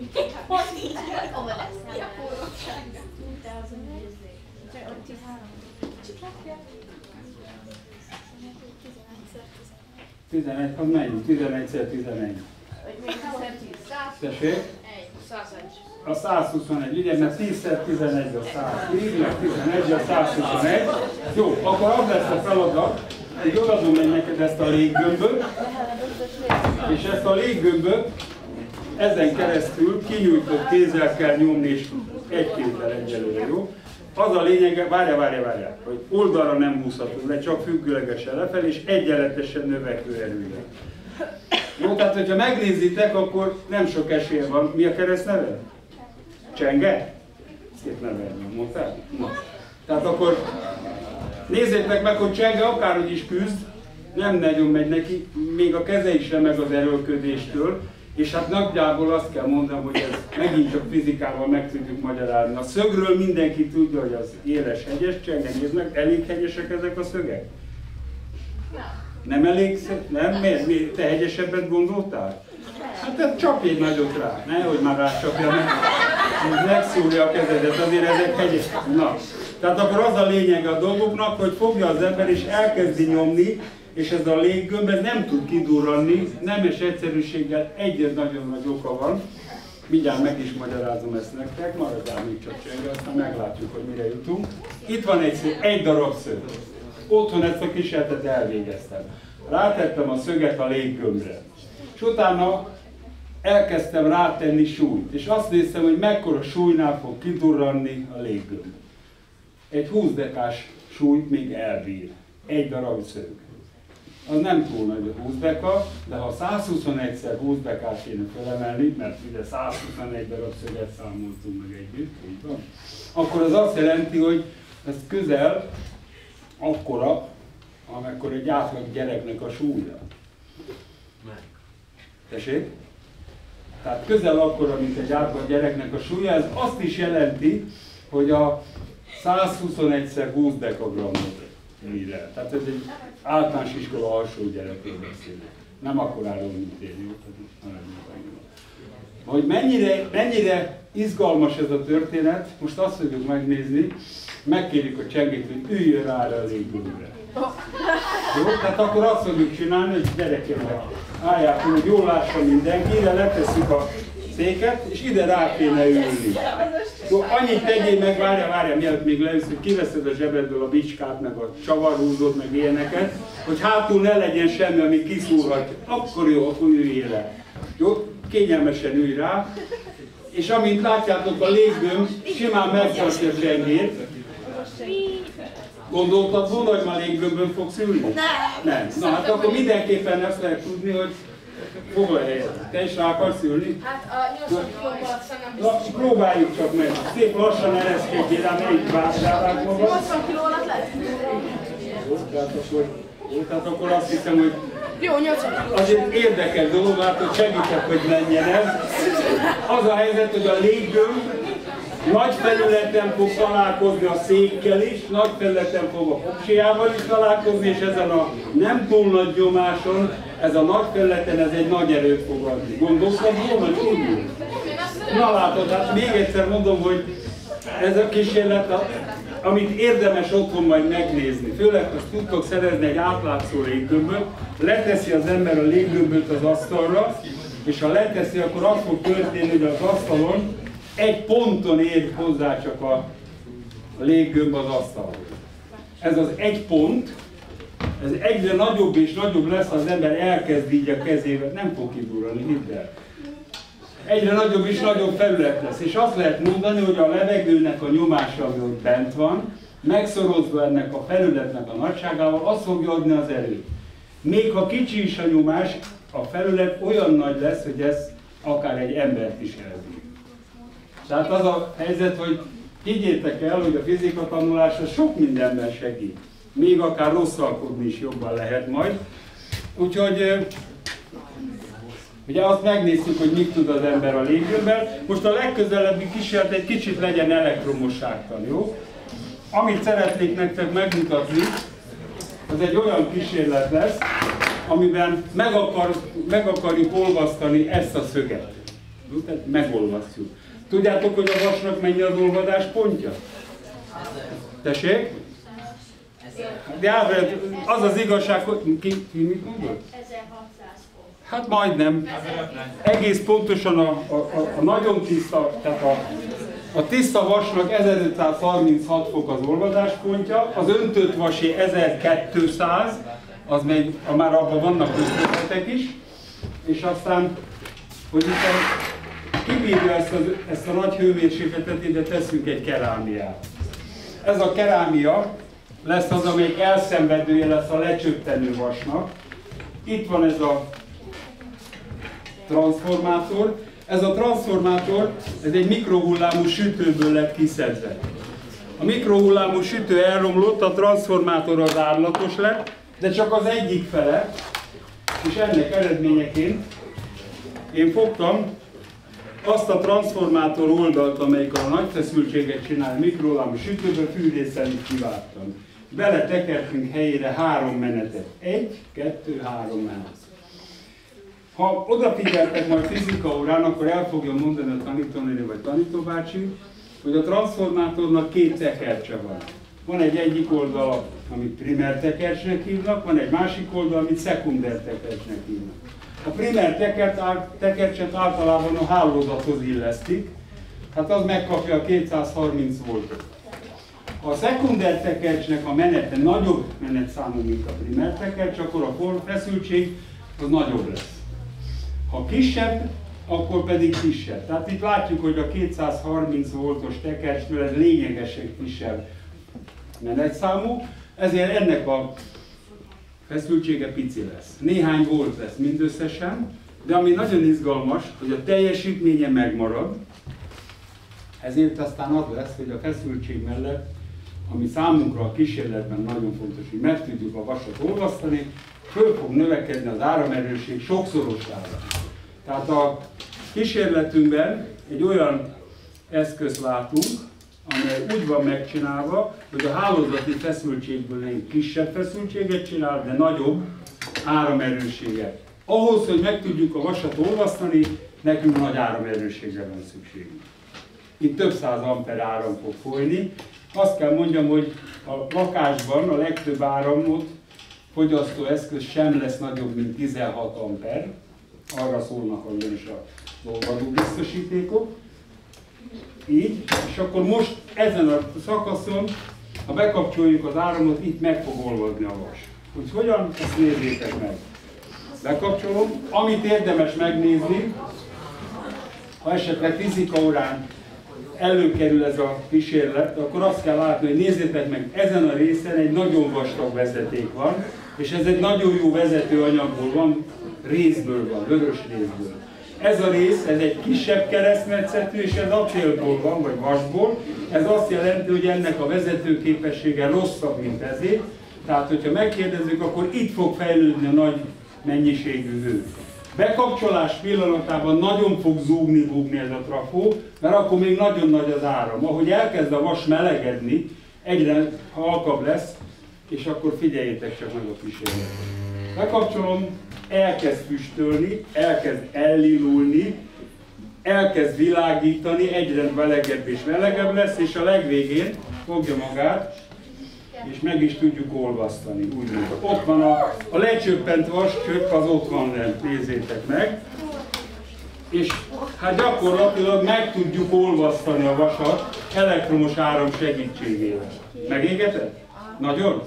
tizenegy, az mennyi? tizenegyszer tizenegy. Tessék? A százhuszonegy, ugye, mert tízszer tizenegy a száz, így meg tizenegy a százhuszonegy. Jó, akkor az lesz a feladat, hogy odaadom meg neked ezt a léggömböt, és ezt a léggömböt ezen keresztül kinyújtott kézzel kell nyomni, és egy kézzel egyelőre, jó? Az a lényege, várja, várja, várja, hogy oldalra nem húzható le, csak függőlegesen lefelé, és egyenletesen növekvő erőre. Jó, tehát hogyha megnézitek, akkor nem sok esély van. Mi a keresztneve? Csenge? Szép neve, mondtál? Na. Tehát akkor nézzétek meg, hogy Csenge akárhogy is küzd, nem nagyon megy neki, még a keze is remeg az erőlködéstől, és hát nagyjából azt kell mondanom, hogy ez megint csak fizikával meg tudjuk magyarázni. A szögről mindenki tudja, hogy az éles hegyes, Csenge, nézd meg, elég hegyesek ezek a szögek? Nem elég szép? Nem? Miért? Miért? Te hegyesebbet gondoltál? Hát te csapj egy nagyot rá, nehogy már rácsapja, meg, megszúrja a kezedet, azért ezek hegyesek. Na, tehát akkor az a lényeg a dolgoknak, hogy fogja az ember és elkezdi nyomni, és ez a léggömb ez nem tud kidurranni, nemes egyszerűséggel egy nagyon nagy oka van. mindjárt meg is magyarázom ezt nektek, maradjál még csak csöngő, aztán meglátjuk, hogy mire jutunk. Itt van egy, egy darab szög. Otthon ezt a kísérletet elvégeztem. Rátettem a szöget a léggömbre. És utána elkezdtem rátenni súlyt. És azt néztem, hogy mekkora súlynál fog kidurranni a léggömb. Egy húsz dekás súlyt még elbír. Egy darab szög. Az nem túl nagy a húsz deka, de ha százhuszonegyszer húsz dekát kéne felemelni, mert ugye százhuszonegy darab szöget számoltunk meg együtt, így van, akkor az azt jelenti, hogy ez közel akkora, amekkor egy átlag gyereknek a súlya. Tessék? Tehát közel akkora, mint egy átlag gyereknek a súlya, ez azt is jelenti, hogy a százhuszonegyszer húsz dekagrammot ér el. Tehát ez egy általános iskola alsó gyerekről beszélünk. Nem akkoráról, mint én, jó? Hogy mennyire, mennyire izgalmas ez a történet, most azt fogjuk megnézni, megkérjük a Csengét, hogy üljön rá a léggömbre. Jó? Tehát akkor azt fogjuk csinálni, hogy gyerekeknek állják, hogy jól lássa mindenki, ide letesszük a széket, és ide rá kéne ülni. Jó, annyit tegyél meg, várja, várja, mielőtt még leülsz, hogy kiveszed a zsebedből a bicskát, meg a csavarhúzót, meg ilyeneket, hogy hátul ne legyen semmi, ami kiszúrhatja. Akkor jó, akkor üljél le. Jó? Kényelmesen ülj rá. És amint látjátok, a léggömb simán megtartja a Csengét. Gondoltad volna, hogy már léggömbön fogsz ülni? Nem. Nem. Na hát akkor mindenképpen ezt lehet tudni, hogy foglalj helyet. Te is rá akarsz ülni? Hát a nyolcvan kiló alatt nem biztos. Próbáljuk csak meg. Szép lassan ereszkedjél rá, melyik vásárlát magad. nyolcvan kiló alatt lehet? Jó, tehát akkor, jó, tehát akkor azt hiszem, hogy jó, nyolcvan kiló. azért érdekes dolog, hát hogy segítek, hogy menjen ez. Az a helyzet, hogy a léggömb nagy felületen fog találkozni a székkel is, nagy felületen fog a popsiával is találkozni, és ezen a nem túl nagy nyomáson, ez a nagy felületen ez egy nagy erőt fog adni. Gondoltad volna, tudni? Na látod, hát még egyszer mondom, hogy ez a kísérlet, amit érdemes otthon majd megnézni. Főleg, ha tudtok szerezni egy átlátszó léggömböt, leteszi az ember a léggömböt az asztalra, és ha leteszi, akkor az fog történni, hogy az asztalon egy ponton ér hozzá csak a léggömb az asztalhoz. Ez az egy pont, ez egyre nagyobb és nagyobb lesz, az ember elkezd így a kezével, nem fog kidurrani, hidd el. Egyre nagyobb és nagyobb felület lesz, és azt lehet mondani, hogy a levegőnek a nyomása, ami ott bent van, megszorozva ennek a felületnek a nagyságával, azt fogja adni az erőt. Még ha kicsi is a nyomás, a felület olyan nagy lesz, hogy ez akár egy embert is elbír. Tehát az a helyzet, hogy higgyétek el, hogy a fizika tanulása sok mindenben segít. Még akár rosszalkodni is jobban lehet majd. Úgyhogy ugye azt megnéztük, hogy mit tud az ember a léggömbbel. Most a legközelebbi kísérlet egy kicsit legyen elektromosságtan, jó? Amit szeretnék nektek megmutatni, az egy olyan kísérlet lesz, amiben meg, akar, meg akarjuk olvasztani ezt a szöget. Tehát megolvasztjuk. Tudjátok, hogy a vasnak mennyi az olvadás pontja? Tessék? De az az igazság, hogy ki, ki mit mondod? ezerhatszáz fok. Hát majdnem. Egész pontosan a, a, a, a nagyon tiszta, tehát a, a tiszta vasnak ezerötszázharminchat fok az olvadáspontja, az öntött vasé ezerkétszáz, az még, már abban vannak köztetek is, és aztán, hogy itt kibírja ezt, az, ezt a nagy hőmérsékletet, ide teszünk egy kerámiát. Ez a kerámia lesz az, amelyik elszenvedője lesz a lecsöppenő vasnak. Itt van ez a transformátor. Ez a transformátor, ez egy mikrohullámú sütőből lett kiszedve. A mikrohullámú sütő elromlott, a transformátor az árlatos lett, de csak az egyik fele, és ennek eredményeként én fogtam azt a transformátor oldalt, amelyik a nagy feszültséget csinál, mikrohullámú sütőből fűrészen kiváltam. Beletekertünk helyére három menetet. Egy, kettő, három menet. Ha odafigyeltek majd fizika órán, akkor el fogja mondani a tanítónéni vagy tanítóbácsi, hogy a transformátornak két tekercse van. Van egy egyik oldala, amit primer tekercsnek hívnak, van egy másik oldal, amit szekunder tekercsnek hívnak. A primer tekert, tekercset általában a hálózathoz illesztik, hát az megkapja a kétszázharminc voltot. Ha a szekunder tekercsnek a menete nagyobb menetszámú, mint a primer tekercs, akkor a feszültség az nagyobb lesz. Ha kisebb, akkor pedig kisebb. Tehát itt látjuk, hogy a kétszázharminc voltos tekercsnél ez lényegesen kisebb menetszámú, ezért ennek a feszültsége pici lesz. Néhány volt lesz mindösszesen, de ami nagyon izgalmas, hogy a teljesítménye megmarad, ezért aztán az lesz, hogy a feszültség mellett, ami számunkra a kísérletben nagyon fontos, hogy meg tudjuk a vasat olvasztani, föl fog növekedni az áramerőség sokszorosára. Tehát a kísérletünkben egy olyan eszközt látunk, amely úgy van megcsinálva, hogy a hálózati feszültségből egy kisebb feszültséget csinál, de nagyobb áramerősséget. Ahhoz, hogy meg tudjuk a vasat olvasztani, nekünk nagy áramerősségre van szükségünk. Itt több száz amper áram fog folyni. Azt kell mondjam, hogy a lakásban a legtöbb áramot fogyasztó eszköz sem lesz nagyobb, mint tizenhat amper. Arra szólnak a is a olvadó biztosítékok. Így, és akkor most ezen a szakaszon, ha bekapcsoljuk az áramot, itt meg fog olvadni a vas. Hogy hogyan, ezt nézzétek meg. Bekapcsolom. Amit érdemes megnézni, ha esetleg fizika órán előkerül ez a kísérlet, akkor azt kell látni, hogy nézzétek meg, ezen a részen egy nagyon vastag vezeték van, és ez egy nagyon jó vezetőanyagból van, részből van, vörös részből. Ez a rész, ez egy kisebb keresztmetszetű, és ez acélból van, vagy vasból. Ez azt jelenti, hogy ennek a vezetőképessége rosszabb, mint ezé. Tehát, hogyha megkérdezzük, akkor itt fog fejlődni a nagy mennyiségű hő. Bekapcsolás pillanatában nagyon fog zúgni, búgni ez a trafó, mert akkor még nagyon nagy az áram. Ahogy elkezd a vas melegedni, egyre halkabb lesz, és akkor figyeljétek csak meg a kísérletet. Bekapcsolom, elkezd füstölni, elkezd ellilulni, elkezd világítani, egyre melegebb és melegebb lesz, és a legvégén fogja magát, és meg is tudjuk olvasztani. Úgy mondjuk. Ott van a, a lecsöppent vascsöpp, az ott van lent, nézzétek meg. És hát gyakorlatilag meg tudjuk olvasztani a vasat elektromos áram segítségével. Megégetett? Nagyon?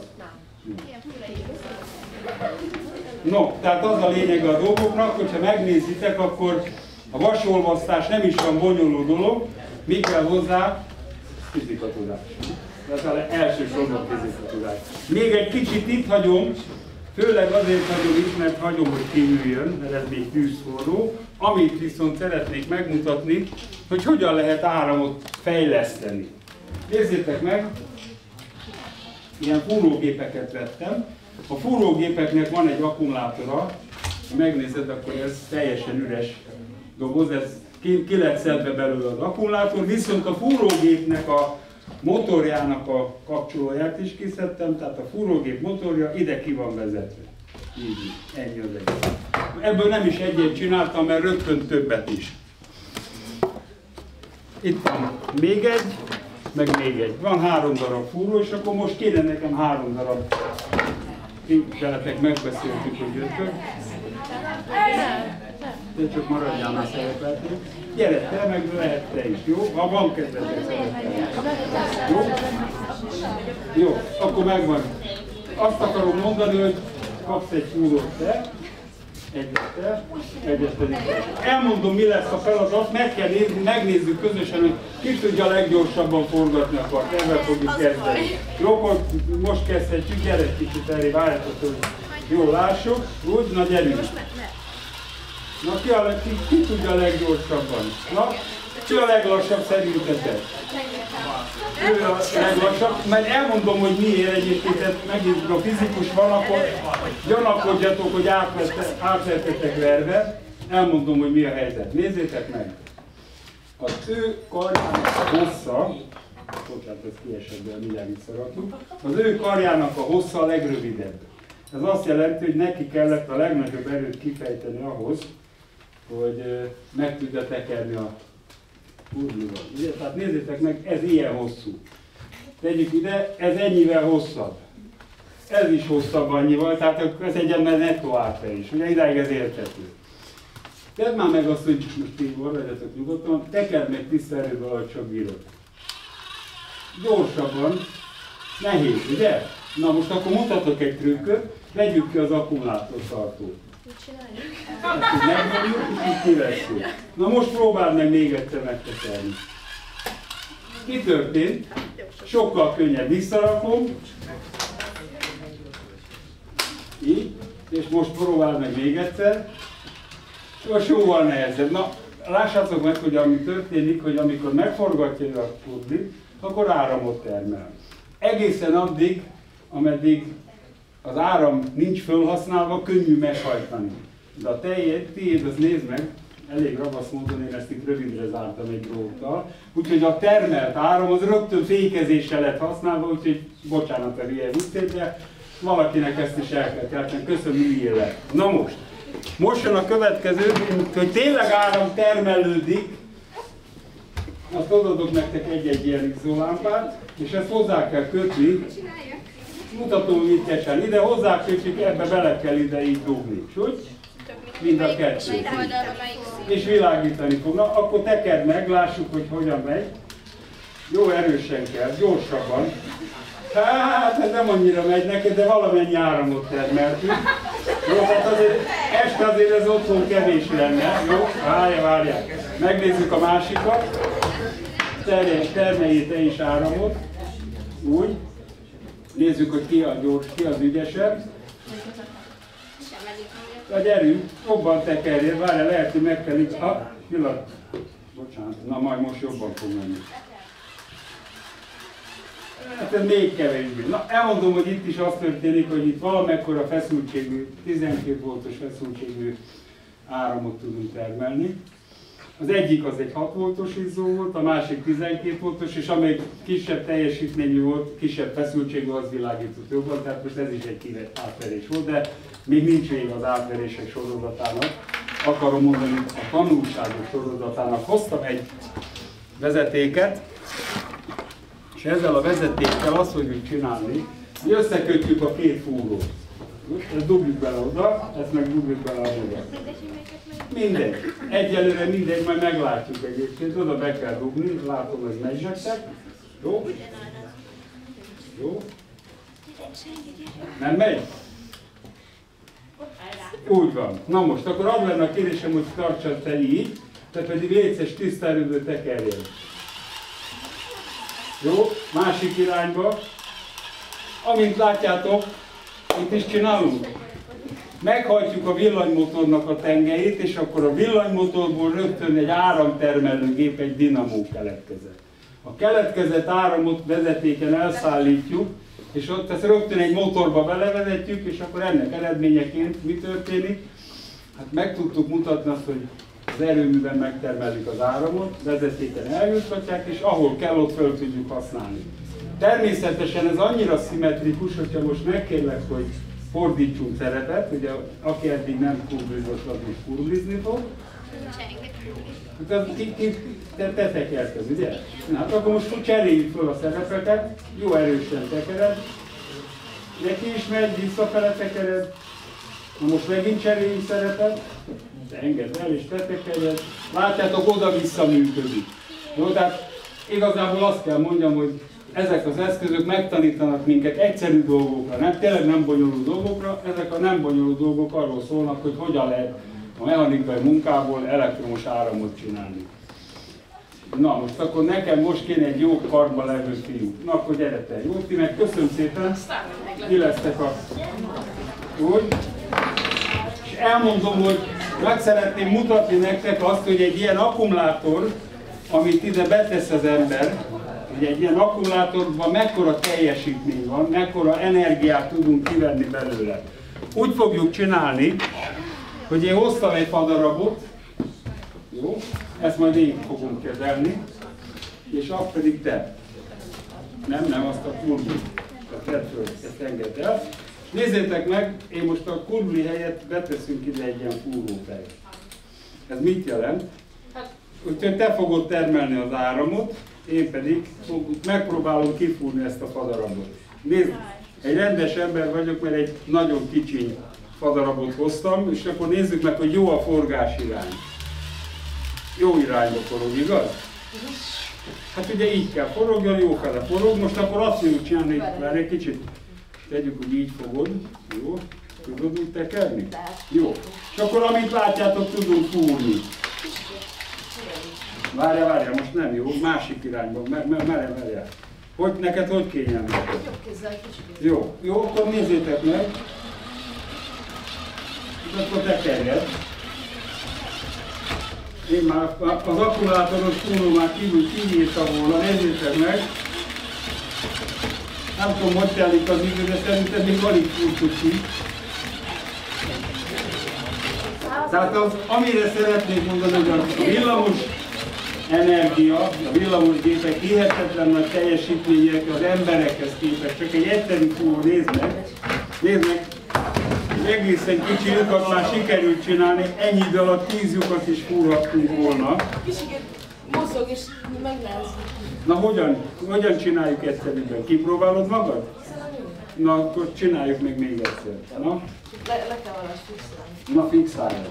No, tehát az a lényeg a dolgoknak, hogyha megnézitek, akkor a vasolvasztás nem is olyan bonyolult dolog, mi kell hozzá? Fizikatudás. Ez az elsősorban fizikatudás. Még egy kicsit itt hagyom, főleg azért hagyom itt, mert hagyom, hogy kiüljön, mert ez még tűzforró. Amit viszont szeretnék megmutatni, hogy hogyan lehet áramot fejleszteni. Nézzétek meg, ilyen fúrógépeket vettem. A fúrógépeknek van egy akkumulátora, ha megnézed, akkor ez teljesen üres doboz, ez ki, ki lett szedve belőle az akkumulátor, viszont a fúrógépnek a motorjának a kapcsolóját is kiszedtem, tehát a fúrógép motorja ide ki van vezetve. Így, ennyi az egész. Ebből nem is egyet csináltam, mert rögtön többet is. Itt van még egy, meg még egy. Van három darab fúró, és akkor most kéne nekem három darab. Veletek megbeszéltük, hogy jöttök. De csak maradjál már szerepelték. Gyere te, meg lehet te is, jó? Ha van kedvetek szerepelni. Jó? Jó, akkor megvan. Azt akarom mondani, hogy kapsz egy fúrót te, egyet te, egyet pedig te. Elmondom, mi lesz a feladat, meg kell nézni, megnézzük közösen, hogy ki tudja leggyorsabban forgatni a kart. Ezzel fogjuk kezdeni. Jó, akkor most kezdhetjük, gyere egy kicsit elé, várjátok, hogy jól lássuk. Úgy, na gyerünk. Na ki, a, ki, ki tudja a leggyorsabban? Na, ki a leglassabb szerintetek? Ő a leglassabb, mert elmondom, hogy miért egyébként, megint a fizikus van, akkor gyanakodjatok, hogy átlettetek verve. Elmondom, hogy mi a helyzet. Nézzétek meg! Az ő karjának a hossza, bocsánat, ez kiesett, de mindjárt visszarakjuk, az ő karjának a hossza a legrövidebb. Ez azt jelenti, hogy neki kellett a legnagyobb erőt kifejteni ahhoz, hogy meg tudja tekerni a furnival. Tehát nézzétek meg, ez ilyen hosszú. Tegyük ide, ez ennyivel hosszabb. Ez is hosszabb annyival, tehát ez egy nettó átverés. Ugye idáig ez érthető. Tedd már meg azt, hogy most ti maradjatok nyugodtan, tekerd meg tiszta erővel, ahogy csak bírod. Gyorsabban, nehéz, ugye? Na most akkor mutatok egy trükköt, vegyük ki az akkumulátortartót. Mit csináljuk? Ezt így megnyomjuk, és így kivesszük. Na most próbáld meg még egyszer megtekerni. Mi történt? Sokkal könnyebb. Visszarakom. Így. És most próbáld meg még egyszer. És jóval nehezebb. Na, lássátok meg, hogy ami történik, hogy amikor megforgatja a kurdlit, akkor áramot termel. Egészen addig, ameddig az áram nincs felhasználva, könnyű meghajtani. De a tiéd, tiéd, az nézd meg, elég ravasz módon én ezt itt rövidre zártam egy dróttal, úgyhogy a termelt áram az rögtön fékezéssel lett használva, úgyhogy bocsánat a hülye viccét, de valakinek ezt is el kell kelteni. Köszönöm, üljél le. Na most, most jön a következő, hogy tényleg áram termelődik, azt odadok nektek egy-egy ilyen izolámpát, és ezt hozzá kell kötni. Mutatom viccesen, ide hozzákötjük, ebbe bele kell ide így dugni. Úgy? Mind a kettő. És világítani fog. Na, akkor tekerd meg, lássuk, hogy hogyan megy. Jó erősen kell, gyorsabban. Hát, ez nem annyira megy neked, de valamennyi áramot termeltünk. Jó, hát azért, este azért ez otthon kevés lenne. Jó, várja, várják. Megnézzük a másikat. Termelj, termeljél te is áramot. Úgy. Nézzük, hogy ki a gyors, ki az ügyesebb. Na gyerünk, jobban tekerjél, várjál, lehet, hogy meg kell így. Ha, pillanat. Bocsánat, na majd most jobban fog menni. Hát ez még kevésbé. Na elmondom, hogy itt is az történik, hogy itt valamekkora feszültségű, tizenkét voltos feszültségű áramot tudunk termelni. Az egyik az egy hat voltos izzó volt, a másik tizenkét voltos, és amelyik kisebb teljesítményű volt, kisebb feszültségű, az világított jobban, tehát most ez is egy kivett átverés volt, de még nincs vége az átverések sorozatának. Akarom mondani, a tanulságos sorozatának hoztam egy vezetéket, és ezzel a vezetékkel azt fogjuk csinálni, hogy összekötjük a két fúrót. Ezt dugjuk bele oda, ezt meg dugjuk bele oda. Mindegy. Egyelőre mindegy, majd meglátjuk egyébként. Oda be kell dugni, látom, hogy megy nektek. Jó? Jó? Nem megy? Úgy van. Na most, akkor az lenne a kérésem, hogy tartsad te így, te pedig létszes tiszta erőből tekerjél. Jó? Másik irányba. Amint látjátok, itt is csinálunk. Meghajtjuk a villanymotornak a tengelyét, és akkor a villanymotorból rögtön egy áramtermelő gép, egy dinamó keletkezett. A keletkezett áramot vezetéken elszállítjuk, és ott ezt rögtön egy motorba belevezetjük, és akkor ennek eredményeként mi történik? Hát meg tudtuk mutatni azt, hogy az erőműben megtermelik az áramot, vezetéken eljuttatják, és ahol kell, ott föl tudjuk használni. Természetesen ez annyira szimmetrikus, hogyha most megkérlek, hogy fordítsunk szerepet, ugye aki eddig nem kurblizott, az most kurblizni fog. Hát te, te tekerted, ugye? Na, hát akkor most cseréljük fel a szerepeket, jó erősen tekered, neki is megy, visszafele tekered, na most megint cseréljük szerepet, te engedd el és te tekered, látjátok, oda-vissza működik. Jó, tehát igazából azt kell mondjam, hogy ezek az eszközök megtanítanak minket egyszerű dolgokra, nem, tényleg nem bonyolult dolgokra, ezek a nem bonyolult dolgok arról szólnak, hogy hogyan lehet a mechanikai munkából elektromos áramot csinálni. Na most akkor nekem most kéne egy jó karba levő fiú. Na akkor gyere te, jó? Ti meg köszönöm szépen, ki lesztek a... Úgy. És elmondom, hogy meg szeretném mutatni nektek azt, hogy egy ilyen akkumulátor, amit ide betesz az ember, hogy egy ilyen akkumulátorban mekkora teljesítmény van, mekkora energiát tudunk kivenni belőle. Úgy fogjuk csinálni, hogy én hoztam egy fadarabot, jó, ezt majd én fogom kezelni, és azt pedig te. Nem, nem, azt a kurbli. Tedd föl, ezt engedd el. Nézzétek meg, én most a kurbli helyett beteszünk ide egy ilyen fúrófej. Ez mit jelent? Úgyhogy te fogod termelni az áramot, én pedig megpróbálom kifúrni ezt a fadarabot. Nézd, egy rendes ember vagyok, mert egy nagyon kicsiny fadarabot hoztam, és akkor nézzük meg, hogy jó a forgás irány. Jó irányba forog, igaz? Hát ugye így kell forogjon, jó fele forog. Most akkor azt fogjuk csinálni, várj egy kicsit, tegyük, hogy így fogod. Jó? Tudod úgy tekerni? Jó. És akkor amit látjátok, tudunk fúrni. Várjál, várjál, most nem jó, másik irányba, merre, merre. Hogy neked hogy kényelmes? Jobb kézzel kicsit. Jó, jó, akkor nézzétek meg. És akkor tekerjed. Én már az akkumulátoros fúró már kívül kinyírta volna, nézzétek meg. Nem tudom, hogy telik az idő, de szerintem még alig fúrtuk ki. Tehát az, amire szeretnék mondani, hogy a villamos energia, a villamosgépek hihetetlen nagy teljesítmények az emberekhez képest. Csak egy egyszerű fúró, nézd meg, nézd meg, egészen kicsi lyukat már sikerült csinálni, ennyi idő alatt tíz lyukat is fúrhattunk volna. Kicsit mozog és meglázik. Na hogyan, hogyan csináljuk egyszerűbben? Kipróbálod magad? Na akkor csináljuk meg még egyszer. Na, Le, le kell valahogy fixálni. Na fixáljuk.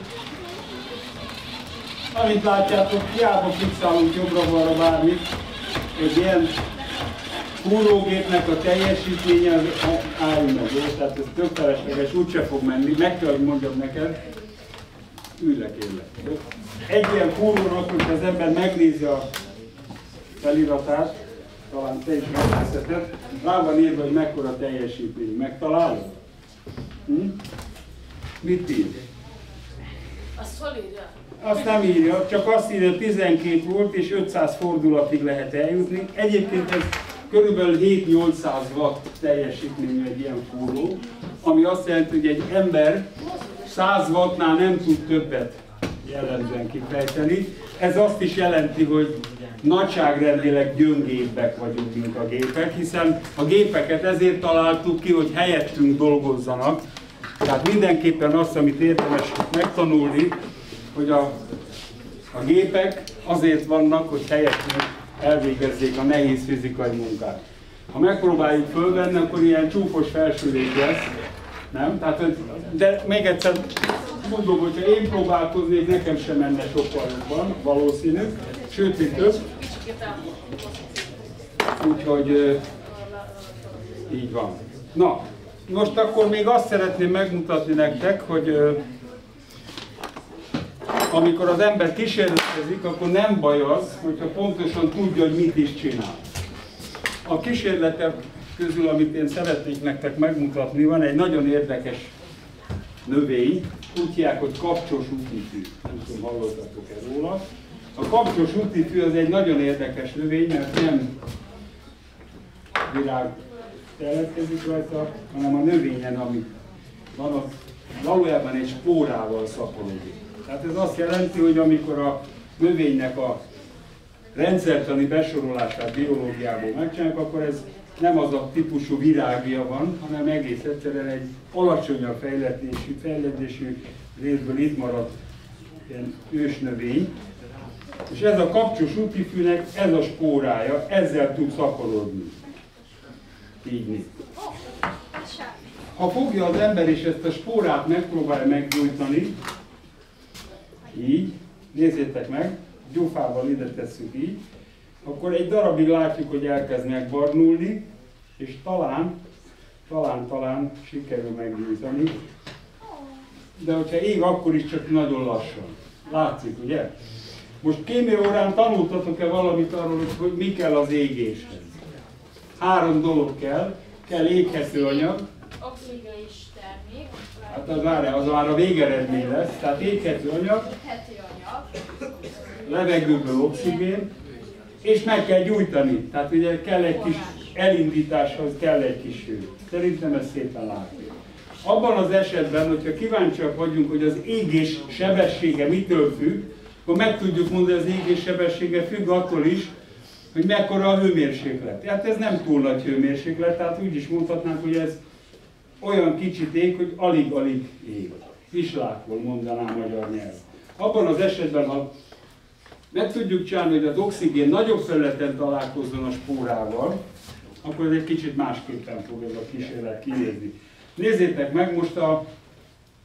Amit látjátok, hiába fixálunk jobbra-balra bármit, egy ilyen fúrógépnek a teljesítménye az állj meg, jó? Tehát ez tök felesleges, úgyse fog menni, meg kell, hogy mondjam neked, ülj le kérlek. Jó? Egy ilyen fúrónak, hogyha az ember megnézi a feliratát, talán te is megnézheted, rá van írva, hogy mekkora teljesítmény. Megtalálod? Hm? Mit ír? Azt hol írja? Azt nem írja, csak azt írja, hogy tizenkét volt és ötszáz fordulatig lehet eljutni. Egyébként ez körülbelül hét-nyolcszáz watt teljesítményű egy ilyen fúró, ami azt jelenti, hogy egy ember száz wattnál nem tud többet jellemzően kifejteni. Ez azt is jelenti, hogy nagyságrendileg gyöngébbek vagyunk, mint a gépek, hiszen a gépeket ezért találtuk ki, hogy helyettünk dolgozzanak. Tehát mindenképpen azt, amit érdemes megtanulni, hogy a, a gépek azért vannak, hogy helyettünk elvégezzék a nehéz fizikai munkát. Ha megpróbáljuk fölvenni, akkor ilyen csúfos felsőrég lesz, nem? Tehát, de még egyszer mondom, hogyha én próbálkoznék, nekem sem menne sokkal jobban, valószínű, sőt, még több. Úgyhogy így van. Na, most akkor még azt szeretném megmutatni nektek, hogy amikor az ember kísérletezik, akkor nem baj az, hogyha pontosan tudja, hogy mit is csinál. A kísérletek közül, amit én szeretnék nektek megmutatni, van egy nagyon érdekes növény, úgy hívják, hogy kapcsos útifű. Nem tudom, hallottatok-e róla. A kapcsos útifű az egy nagyon érdekes növény, mert nem virág keletkezik rajta, hanem a növényen, ami van, az valójában egy spórával szaporodik. Tehát ez azt jelenti, hogy amikor a növénynek a rendszertani besorolását biológiából megcsináljuk, akkor ez nem az a típusú virágja van, hanem egész egyszerűen egy alacsonyabb fejlesztésű, fejlesztésű részből itt maradt ilyen ősnövény. És ez a kapcsos útifűnek ez a spórája, ezzel tud szaporodni. Így. Ha fogja az ember és ezt a spórát megpróbálja meggyújtani, így, nézzétek meg, gyufával ide tesszük így, akkor egy darabig látjuk, hogy elkezd megbarnulni, és talán, talán, talán sikerül meggyújtani. De hogyha ég, akkor is csak nagyon lassan. Látszik, ugye? Most kémia órán tanultatok-e valamit arról, hogy mi kell az égéshez? Három dolog kell. Kell éghető anyag. Oxigén is termék. Hát az már, az már a végeredmény lesz. Tehát éghető anyag. Éghető anyag. Levegőből oxigén. És meg kell gyújtani. Tehát ugye kell egy kis elindításhoz, kell egy kis hő. Szerintem ezt szépen látjuk. Abban az esetben, hogyha kíváncsiak vagyunk, hogy az égés sebessége mitől függ, akkor meg tudjuk mondani, hogy az égés sebessége függ attól is, hogy mekkora a hőmérséklet. Hát ez nem túl nagy hőmérséklet, tehát úgy is mondhatnánk, hogy ez olyan kicsit ég, hogy alig-alig ég. Kislákból mondanám magyar nyelv. Abban az esetben, ha meg tudjuk csinálni, hogy az oxigén nagyobb felületen találkozzon a spórával, akkor ez egy kicsit másképpen fog ez a kísérlet kinézni. Nézzétek meg, most a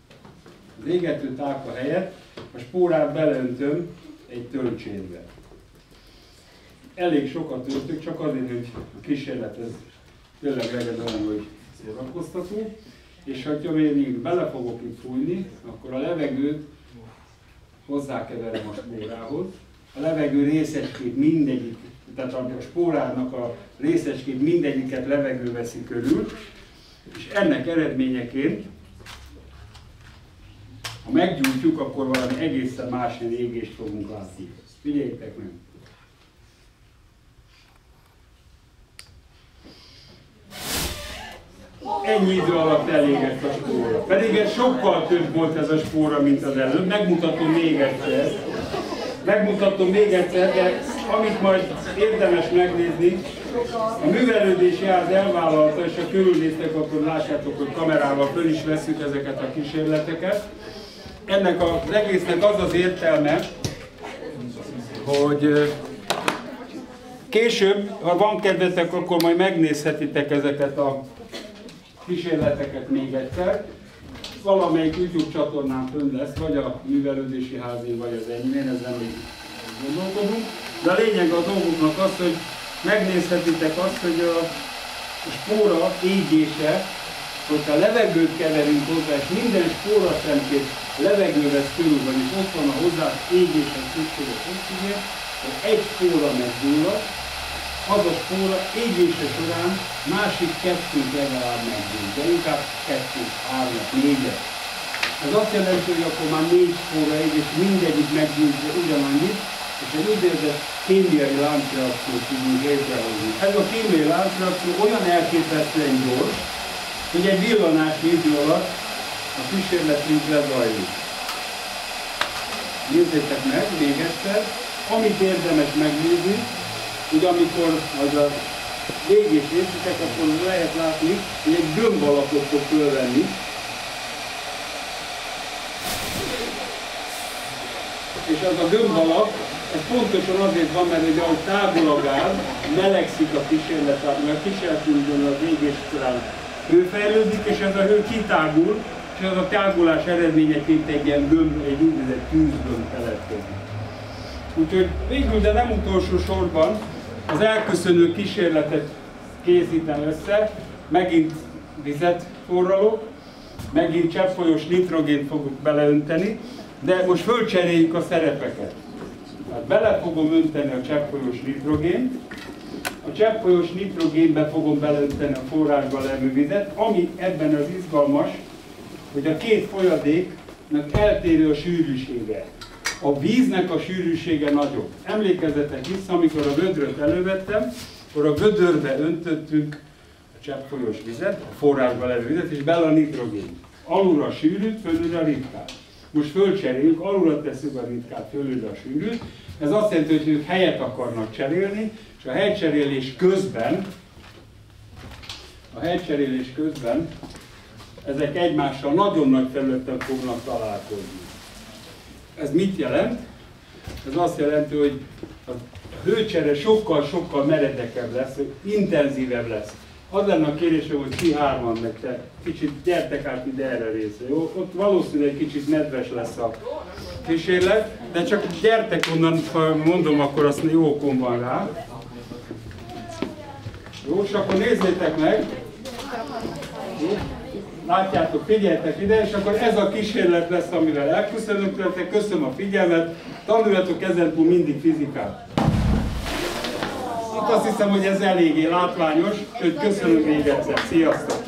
Az égető tálka helyett a spórát beleöntöm egy töltsénbe. Elég sokat öntök, csak azért, hogy a kísérlet ez tényleg legyen olyan, hogy szórakoztató. És ha én bele fogok itt fújni, akkor a levegőt hozzákeverem a spórához. A levegő részecskét mindegyik, tehát a spórárnak a részecskét mindegyiket levegő veszi körül, és ennek eredményeként, ha meggyújtjuk, akkor valami egészen más égést fogunk látni. Figyeljétek meg! Ennyi idő alatt elégett a spóra. Pedig ez sokkal több volt ez a spóra, mint az előbb. Megmutatom még egyszer. Megmutatom még egyszer, de amit majd érdemes megnézni, a művelődési ház elvállalta, és ha körülnéztek, akkor lássátok, hogy kamerával föl is vesszük ezeket a kísérleteket. Ennek az egésznek az az értelme, hogy később, ha van kedvetek, akkor majd megnézhetitek ezeket a kísérleteket még egyszer. Valamelyik YouTube csatornán fönn lesz, vagy a művelődési házén, vagy az enyémén, ezen még gondolkodunk. De a lényeg a dolgoknak az, hogy megnézhetitek azt, hogy a spóra égése, hogyha levegőt keverünk hozzá, és minden spóra szemkét levegő vesz körül, vagyis ott van a hozzá égéshez szükséges oxigén, hogy egy spóra meggyullad, az a spóra égése során másik kettőt legalább meggyújt, de inkább kettőt, hármat, négyet. Ez azt jelenti, hogy akkor már négy spóra ég, és mindegyik meggyújtja ugyanannyit, és egy úgynevezett kémiai láncreakciót tudunk létrehozni. Ez a kémiai láncreakció olyan elképesztően gyors, hogy egy villanásnyi idő alatt a kísérletünk lezajlik. Nézzétek meg még egyszer, amit érdemes megnézni, hogy amikor az a végét értitek, akkor lehet látni, hogy egy gömb alakot fog fölvenni. És az a gömb alak, ez pontosan azért van, mert hogy ahogy tágul a gáz, melegszik a kísérlet, mert a kísérletünkben a végés során hőfejlődik, és ez a hő kitágul, és az a tágulás eredményeként egy ilyen gömb, egy úgynevezett tűzgömb keletkezik. Úgyhogy végül, de nem utolsó sorban, az elköszönő kísérletet készítem össze, megint vizet forralok, megint cseppfolyós nitrogént fogok beleönteni, de most fölcseréljük a szerepeket. Hát bele fogom önteni a cseppfolyós nitrogént, a cseppfolyós nitrogénbe fogom beleönteni a forrásban levő vizet, ami ebben az izgalmas, hogy a két folyadéknak eltérő a sűrűsége. A víznek a sűrűsége nagyobb. Emlékezzetek vissza, amikor a vödröt elővettem, akkor a vödörbe öntöttünk a cseppfolyós vizet, a forrásban levő vizet, és bele a nitrogént. Alulra a sűrűt, fölülre a ritkát. Most fölcseréljük, alulra tesszük a ritkát, fölülre a sűrűt. Ez azt jelenti, hogy ők helyet akarnak cserélni, és a helycserélés közben, a helycserélés közben ezek egymással nagyon nagy felületen fognak találkozni. Ez mit jelent? Ez azt jelenti, hogy a hőcsere sokkal-sokkal meredekebb lesz, intenzívebb lesz. Az lenne a kérésem, hogy ti hárman meg te kicsit gyertek át ide erre részre, jó? Ott valószínűleg kicsit nedves lesz a kísérlet, de csak gyertek onnan, ha mondom, akkor azt jó okom van rá. Jó, és akkor nézzétek meg. Jó? Látjátok, figyeljetek ide, és akkor ez a kísérlet lesz, amivel elköszönök tőletek. Köszönöm a figyelmet, tanuljatok ezentúl mindig fizikát. Itt azt hiszem, hogy ez eléggé látványos, úgyhogy köszönöm még egyszer. Sziasztok!